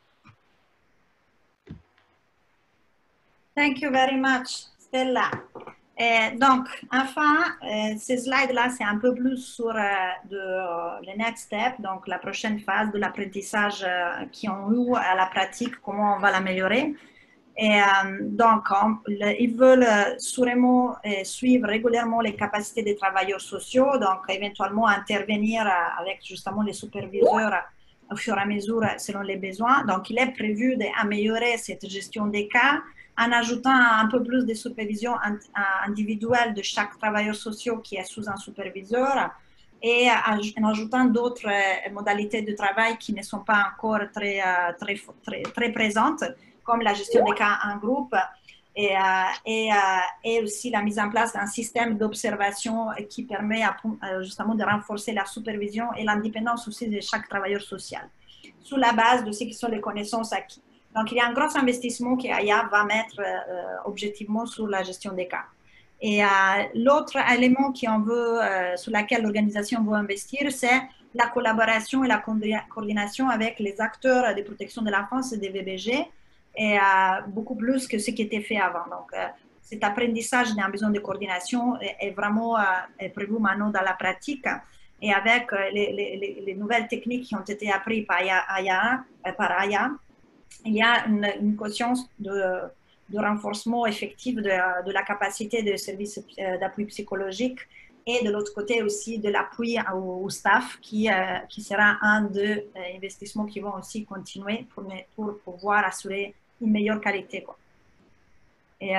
[SPEAKER 4] Thank you very much, Stella. Donc, enfin, ces slides-là, c'est un peu plus sur le next step, donc la prochaine phase de l'apprentissage qui ont eu à la pratique, comment on va l'améliorer. Et donc, ils veulent sûrement suivre régulièrement les capacités des travailleurs sociaux, donc éventuellement intervenir avec justement les superviseurs au fur et à mesure selon les besoins. Donc, il est prévu d'améliorer cette gestion des cas en ajoutant un peu plus de supervision individuelle de chaque travailleur social qui est sous un superviseur et en ajoutant d'autres modalités de travail qui ne sont pas encore très présentes, comme la gestion des cas en groupe et aussi la mise en place d'un système d'observation qui permet justement de renforcer la supervision et l'indépendance aussi de chaque travailleur social, sous la base de ce qui sont les connaissances acquises. Donc, il y a un gros investissement qu'AIA va mettre objectivement sur la gestion des cas. Et l'autre élément sur lequel l'organisation veut investir, c'est la collaboration et la coordination avec les acteurs de protection de l'enfance et des VBG, et beaucoup plus que ce qui était fait avant. Donc, cet apprentissage d'un besoin de coordination est vraiment prévu maintenant dans la pratique. Et avec les nouvelles techniques qui ont été apprises par AIA, il y a une conscience de renforcement effectif de la capacité de services d'appui psychologique et de l'autre côté aussi de l'appui au staff qui sera un des investissements qui vont aussi continuer pour pouvoir assurer une meilleure qualité, quoi. Et,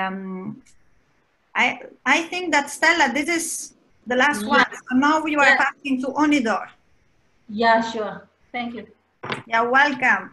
[SPEAKER 4] I think that Stella, this is the last one. So now we are passing to Onidor.
[SPEAKER 11] Yeah, sure. Thank you.
[SPEAKER 4] You're welcome.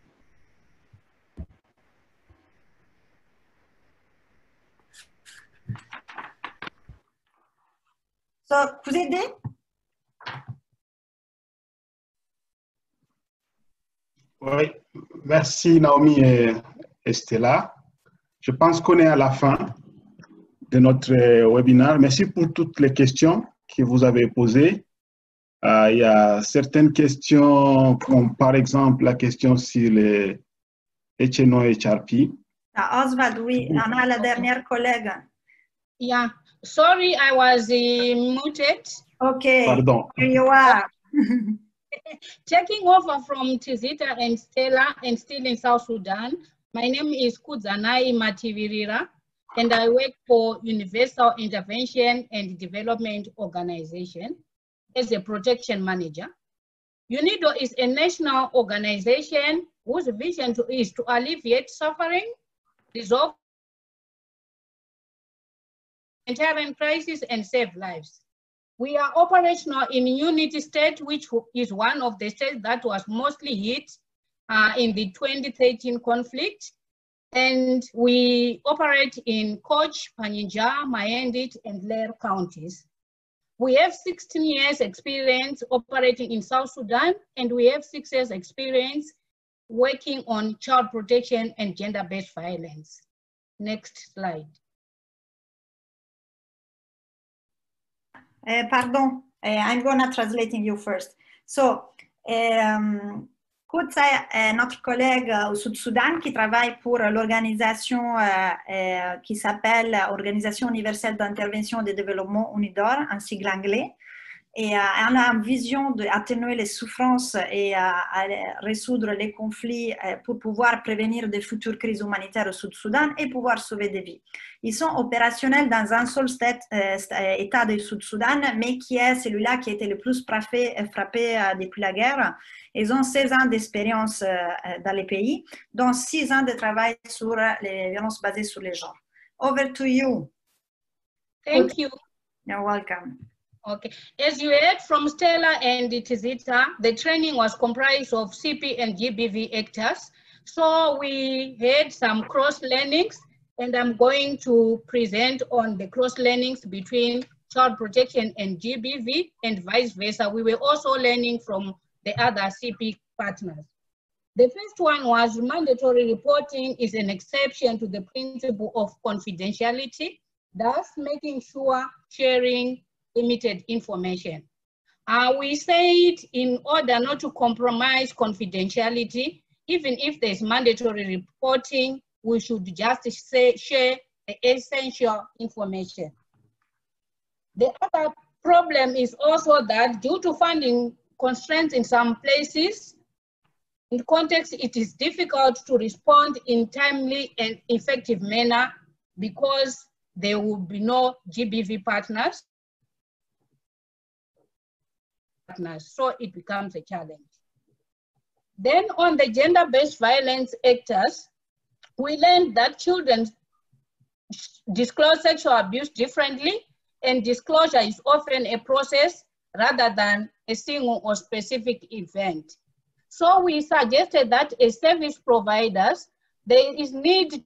[SPEAKER 4] So, vous aidez?
[SPEAKER 1] Oui, merci Naomi et Stella. Je pense qu'on est à la fin de notre webinaire. Merci pour toutes les questions que vous avez posées. Il y a certaines questions, comme par exemple la question sur les HNO et HRP.
[SPEAKER 4] Oswald, oui, on a la dernière collègue.
[SPEAKER 12] Yeah, sorry, I was muted.
[SPEAKER 4] Okay,
[SPEAKER 1] Pardon.
[SPEAKER 4] Here you are.
[SPEAKER 12] Taking over from Tizita and Stella and still in South Sudan, my name is Kudzanai Mativirira, and I work for Universal Intervention and Development Organization as a protection manager. UNIDO is a national organization whose vision is to alleviate suffering, resolve humanitarian crisis, and save lives. We are operational in Unity State, which is one of the states that was mostly hit in the 2013 conflict. And we operate in Koch, Paninja, Mayendit, and Lair counties. We have 16 years experience operating in South Sudan, and we have 6 years experience working on child protection and gender-based violence. Next slide.
[SPEAKER 4] Pardon, I'm gonna translating you first. So, Kutsa est notre collègue au Sud-Soudan qui travaille pour l'organisation qui s'appelle Organisation universelle d'intervention et de développement UNIDOR, en sigle anglais. Et on a une vision d'atténuer les souffrances et résoudre les conflits pour pouvoir prévenir des futures crises humanitaires au Sud-Soudan et pouvoir sauver des vies. Ils sont opérationnels dans un seul état du Sud-Soudan, mais qui est celui-là qui a été le plus frappé depuis la guerre. Ils ont 16 ans d'expérience dans les pays, dont 6 ans de travail sur les violences basées sur les genres. Over to you.
[SPEAKER 12] Thank you.
[SPEAKER 4] You're welcome.
[SPEAKER 12] Okay, as you heard from Stella and Tizita, the training was comprised of CP and GBV actors. So we had some cross learnings, and I'm going to present on the cross learnings between child protection and GBV and vice versa. We were also learning from the other CP partners. The first one was mandatory reporting is an exception to the principle of confidentiality, thus making sure sharing limited information. We said in order not to compromise confidentiality, even if there's mandatory reporting, we should just share the essential information. The other problem is also that due to funding constraints in some places, in context, it is difficult to respond in timely and effective manner because there will be no GBV partners. So it becomes a challenge. Then on the gender-based violence actors, we learned that children disclose sexual abuse differently, and disclosure is often a process rather than a single or specific event. So we suggested that as service providers, there is need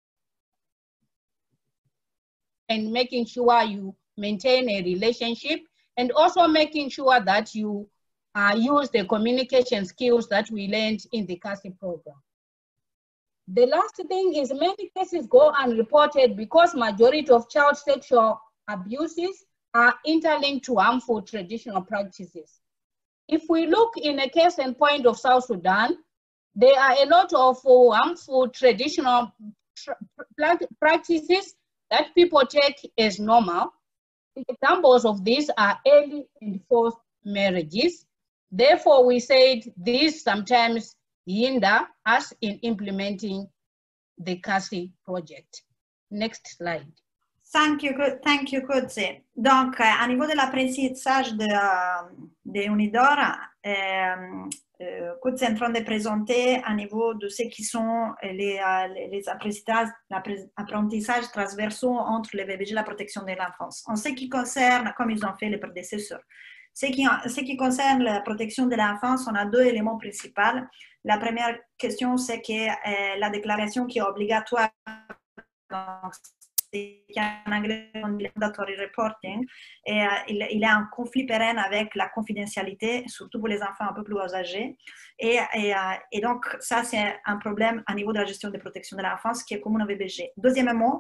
[SPEAKER 12] in making sure you maintain a relationship and also making sure that you use the communication skills that we learned in the CASI program. The last thing is many cases go unreported because majority of child sexual abuses are interlinked to harmful traditional practices. If we look in a case and point of South Sudan, there are a lot of harmful traditional practices that people take as normal. Examples of these are early and forced marriages. Therefore, we said these sometimes hinder us in implementing the CASI project. Next slide.
[SPEAKER 4] Thank you, Kutsi. Donc, à niveau de l'apprentissage de UNIDOR, Kutsi est en train de présenter à niveau de ce qui sont les apprentissages transversaux entre les VBG et la protection de l'enfance. En ce qui concerne, comme ils ont fait les prédécesseurs, ce qui concerne la protection de l'enfance, on a 2 éléments principaux. La première question, c'est que la déclaration qui est obligatoire, donc c'est qu'en anglais, on dit mandatory reporting, et il est en conflit pérenne avec la confidentialité, surtout pour les enfants un peu plus âgés. Et donc, ça, c'est un problème au niveau de la gestion des protections de l'enfance qui est commun au VBG. Deuxièmement,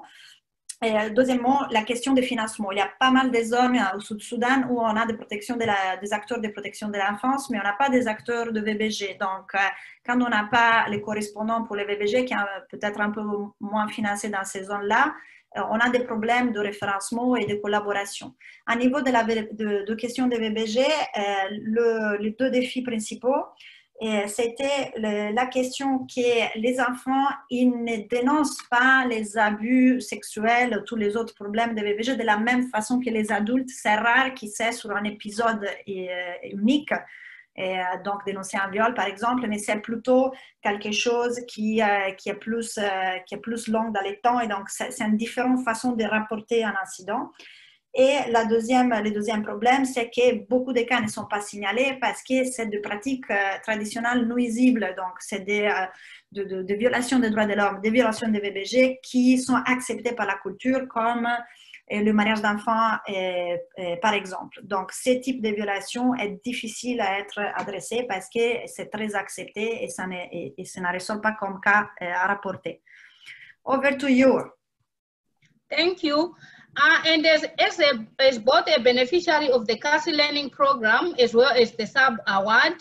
[SPEAKER 4] la question des financements. Il y a pas mal de zones au Sud-Soudan où on a des acteurs de protection de l'enfance, mais on n'a pas des acteurs de VBG. Donc, quand on n'a pas les correspondants pour les VBG, qui sont peut-être un peu moins financés dans ces zones-là, on a des problèmes de référencement et de collaboration. À niveau de questions de VBG, les deux défis principaux, c'était la question que les enfants, ils ne dénoncent pas les abus sexuels, tous les autres problèmes de VBG de la même façon que les adultes. C'est rare qu'ils soient sur un épisode unique, donc dénoncer un viol par exemple, mais c'est plutôt quelque chose qui est plus long dans le temps, et donc c'est une différente façon de rapporter un incident. Et le deuxième problème, c'est que beaucoup de cas ne sont pas signalés parce que c'est des pratiques traditionnelles nuisibles. Donc, c'est des violations des droits de l'homme, des violations des VBG qui sont acceptées par la culture comme le mariage d'enfants, par exemple. Donc, ce type de violation est difficile à être adressé parce que c'est très accepté et ça ne ressort pas comme cas à rapporter. Over to you.
[SPEAKER 12] Thank you. And as both a beneficiary of the CASI Learning Program as well as the SAB Award,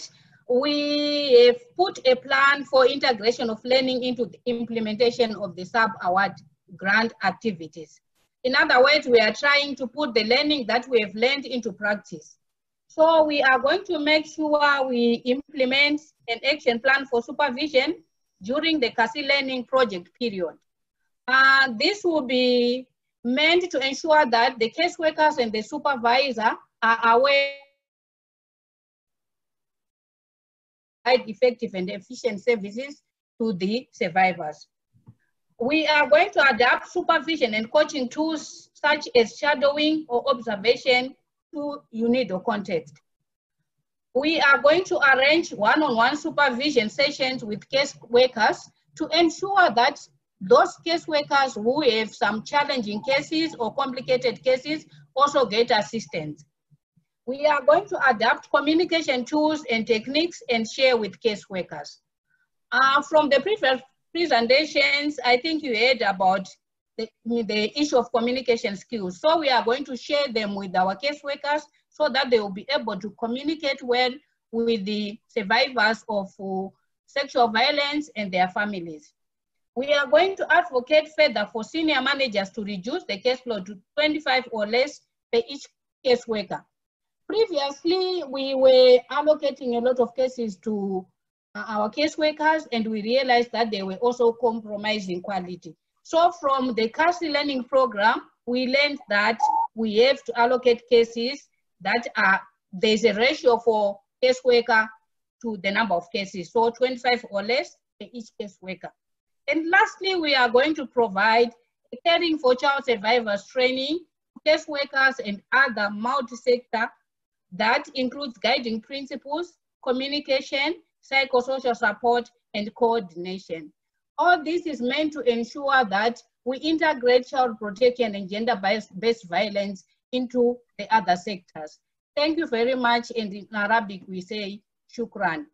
[SPEAKER 12] we have put a plan for integration of learning into the implementation of the SAB Award grant activities. In other words, we are trying to put the learning that we have learned into practice. So we are going to make sure we implement an action plan for supervision during the CASI Learning project period. This will be meant to ensure that the caseworkers and the supervisor are aware of effective and efficient services to the survivors. We are going to adapt supervision and coaching tools such as shadowing or observation to UNIDO context. We are going to arrange one-on-one supervision sessions with caseworkers to ensure that those caseworkers who have some challenging cases or complicated cases also get assistance. We are going to adapt communication tools and techniques and share with caseworkers. From the previous presentations, I think you heard about the issue of communication skills. So we are going to share them with our caseworkers so that they will be able to communicate well with the survivors of sexual violence and their families. We are going to advocate further for senior managers to reduce the caseload to 25 or less per each caseworker. Previously, we were allocating a lot of cases to our caseworkers, and we realized that they were also compromising quality. So from the CASI Learning Program, we learned that we have to allocate cases that there's a ratio for caseworker to the number of cases, so 25 or less per each caseworker. And lastly, we are going to provide caring for child survivors training, caseworkers and other multi-sector that includes guiding principles, communication, psychosocial support, and coordination. All this is meant to ensure that we integrate child protection and gender-based violence into the other sectors. Thank you very much. And in Arabic, we say, shukran.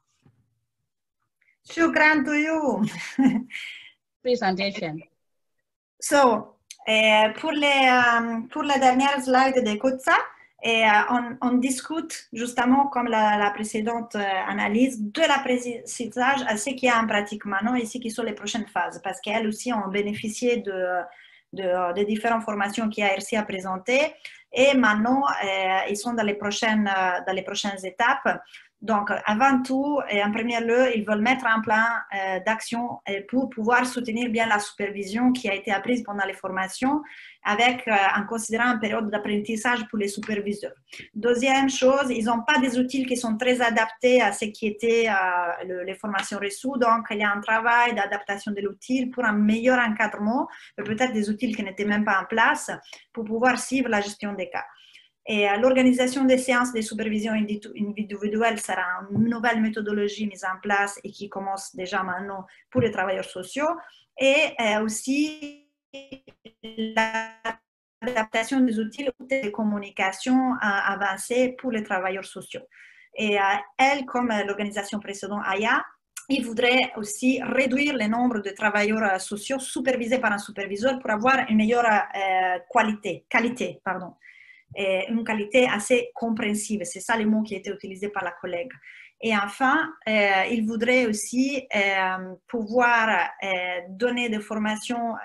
[SPEAKER 4] Shukran to you.
[SPEAKER 12] Presentation.
[SPEAKER 4] So, pour la dernière slide de Kotsa, on discute justement, comme la précédente analyse, de l'apprentissage à ce qu'il y a en pratique maintenant et ce qui sont les prochaines phases, parce qu'elles aussi ont bénéficié de différentes formations qu'IARC a présentées, et maintenant ils sont dans les prochaines étapes. Donc, avant tout, et en premier lieu, ils veulent mettre un plan d'action pour pouvoir soutenir bien la supervision qui a été apprise pendant les formations, en considérant une période d'apprentissage pour les superviseurs. Deuxième chose, ils n'ont pas des outils qui sont très adaptés à ce qui était les formations reçues, donc il y a un travail d'adaptation de l'outil pour un meilleur encadrement, peut-être des outils qui n'étaient même pas en place, pour pouvoir suivre la gestion des cas. Et l'organisation des séances de supervision individuelle sera une nouvelle méthodologie mise en place et qui commence déjà maintenant pour les travailleurs sociaux. Et aussi, l'adaptation des outils de communication avancés pour les travailleurs sociaux. Et elle, comme l'organisation précédente AYA, il voudrait aussi réduire le nombre de travailleurs sociaux supervisés par un superviseur pour avoir une meilleure qualité, et une qualité assez compréhensive. C'est ça le mot qui a été utilisé par la collègue. Et enfin, il voudrait aussi pouvoir donner des formations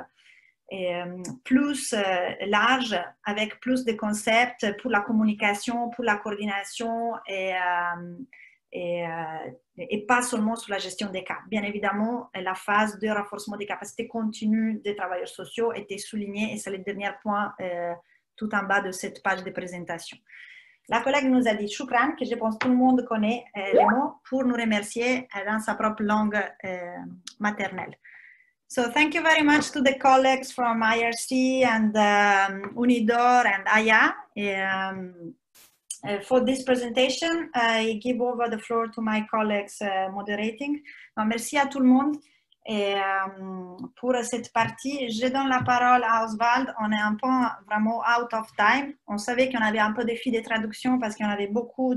[SPEAKER 4] plus larges, avec plus de concepts pour la communication, pour la coordination et pas seulement sur la gestion des cas. Bien évidemment, la phase de renforcement des capacités continues des travailleurs sociaux était soulignée et c'est le dernier point tout en bas de cette page de présentation. La collègue nous a dit shukran, que je pense que tout le monde connaît les mots, pour nous remercier dans sa propre langue maternelle. So thank you very much to the colleagues from IRC and UNIDOR and AYA for this presentation. I give over the floor to my colleagues moderating. Donc, merci à tout le monde. Et pour cette partie, je donne la parole à Oswald. On est un peu vraiment out of time. On savait qu'on avait un peu de défi de traduction parce qu'il y en avait beaucoup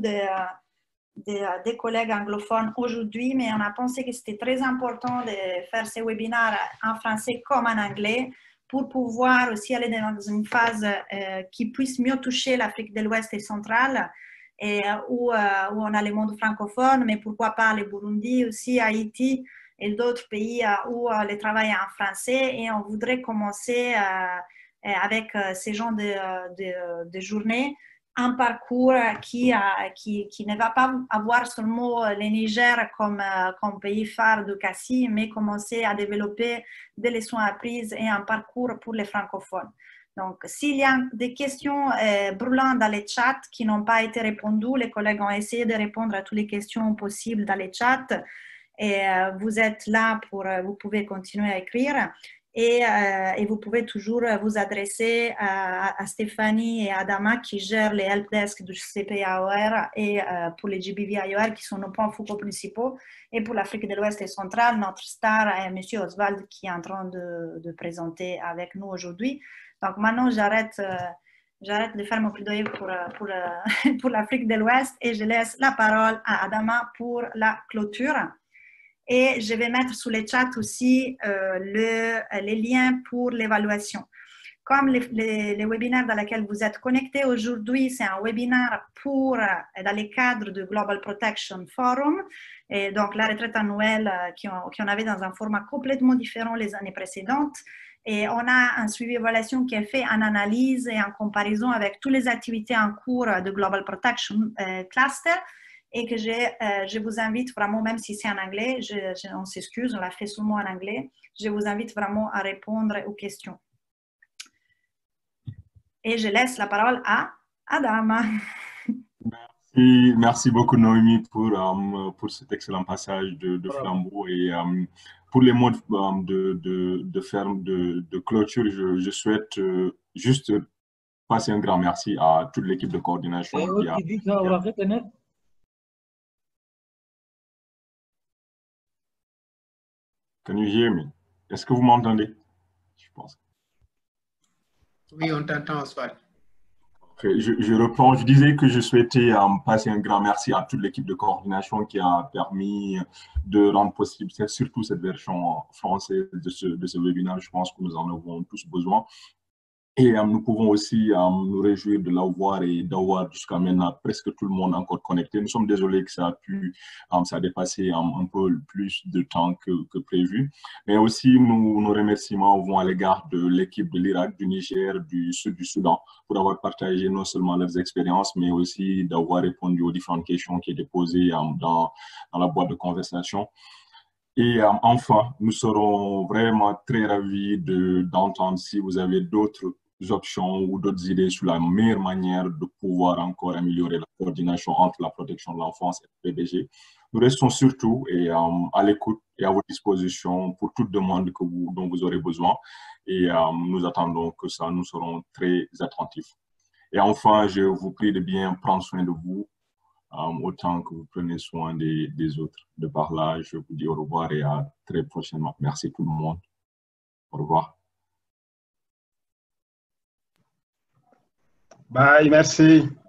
[SPEAKER 4] de collègues anglophones aujourd'hui, mais on a pensé que c'était très important de faire ces webinaires en français comme en anglais pour pouvoir aussi aller dans une phase qui puisse mieux toucher l'Afrique de l'Ouest et centrale, et où on a le monde francophone, mais pourquoi pas le Burundi aussi, Haïti, et d'autres pays où le travail est en français. Et on voudrait commencer avec ces genres de journées, un parcours qui ne va pas avoir seulement le Niger comme pays phare de CACI, mais commencer à développer des leçons apprises et un parcours pour les francophones. Donc, s'il y a des questions brûlantes dans les chats qui n'ont pas été répondues, les collègues ont essayé de répondre à toutes les questions possibles dans les chats. Et vous êtes là vous pouvez continuer à écrire et vous pouvez toujours vous adresser à Stéphanie et à Adama qui gèrent les helpdesk du CPAOR et pour les GBV-AOR qui sont nos points focaux principaux, et pour l'Afrique de l'Ouest et centrale, notre star est M. Oswald qui est en train de présenter avec nous aujourd'hui. Donc maintenant j'arrête de faire mon plaidoyer pour l'Afrique de l'Ouest et je laisse la parole à Adama pour la clôture. Et je vais mettre sous les chats aussi les liens pour l'évaluation. Comme les webinaires dans lesquels vous êtes connectés aujourd'hui, c'est un webinaire dans le cadre du Global Protection Forum, et donc la retraite annuelle qu'on avait dans un format complètement différent les années précédentes. Et on a un suivi évaluation qui est fait en analyse et en comparaison avec toutes les activités en cours de Global Protection Cluster, et que je vous invite vraiment, même si c'est en anglais, on s'excuse, on l'a fait seulement en anglais, je vous invite vraiment à répondre aux questions. Et je laisse la parole à Adama.
[SPEAKER 5] Merci beaucoup Noémie pour cet excellent passage de flambeau, et pour les mots de clôture, je souhaite juste passer un grand merci à toute l'équipe de coordination qui a... Can you hear me? Est-ce que vous m'entendez? Je pense.
[SPEAKER 9] Oui, on t'entend, Oswald.
[SPEAKER 5] Je reprends. Je disais que je souhaitais passer un grand merci à toute l'équipe de coordination qui a permis de rendre possible surtout cette version française de ce webinaire. Je pense que nous en avons tous besoin. Et nous pouvons aussi nous réjouir de l'avoir et d'avoir jusqu'à maintenant presque tout le monde encore connecté. Nous sommes désolés que ça a dépassé un peu plus de temps que prévu. Mais aussi, nos remerciements vont à l'égard de l'équipe de l'Irak, du Niger, du Sud du Soudan, pour avoir partagé non seulement leurs expériences, mais aussi d'avoir répondu aux différentes questions qui étaient posées dans la boîte de conversation. Et enfin, nous serons vraiment très ravis d'entendre si vous avez d'autres options ou d'autres idées sur la meilleure manière de pouvoir encore améliorer la coordination entre la protection de l'enfance et le PDG. Nous restons surtout à l'écoute et à votre disposition pour toute demande dont vous aurez besoin. Et nous attendons que ça, nous serons très attentifs. Et enfin, je vous prie de bien prendre soin de vous. Autant que vous prenez soin des autres. De par là, je vous dis au revoir et à très prochainement. Merci tout le monde. Au revoir.
[SPEAKER 1] Bye, merci.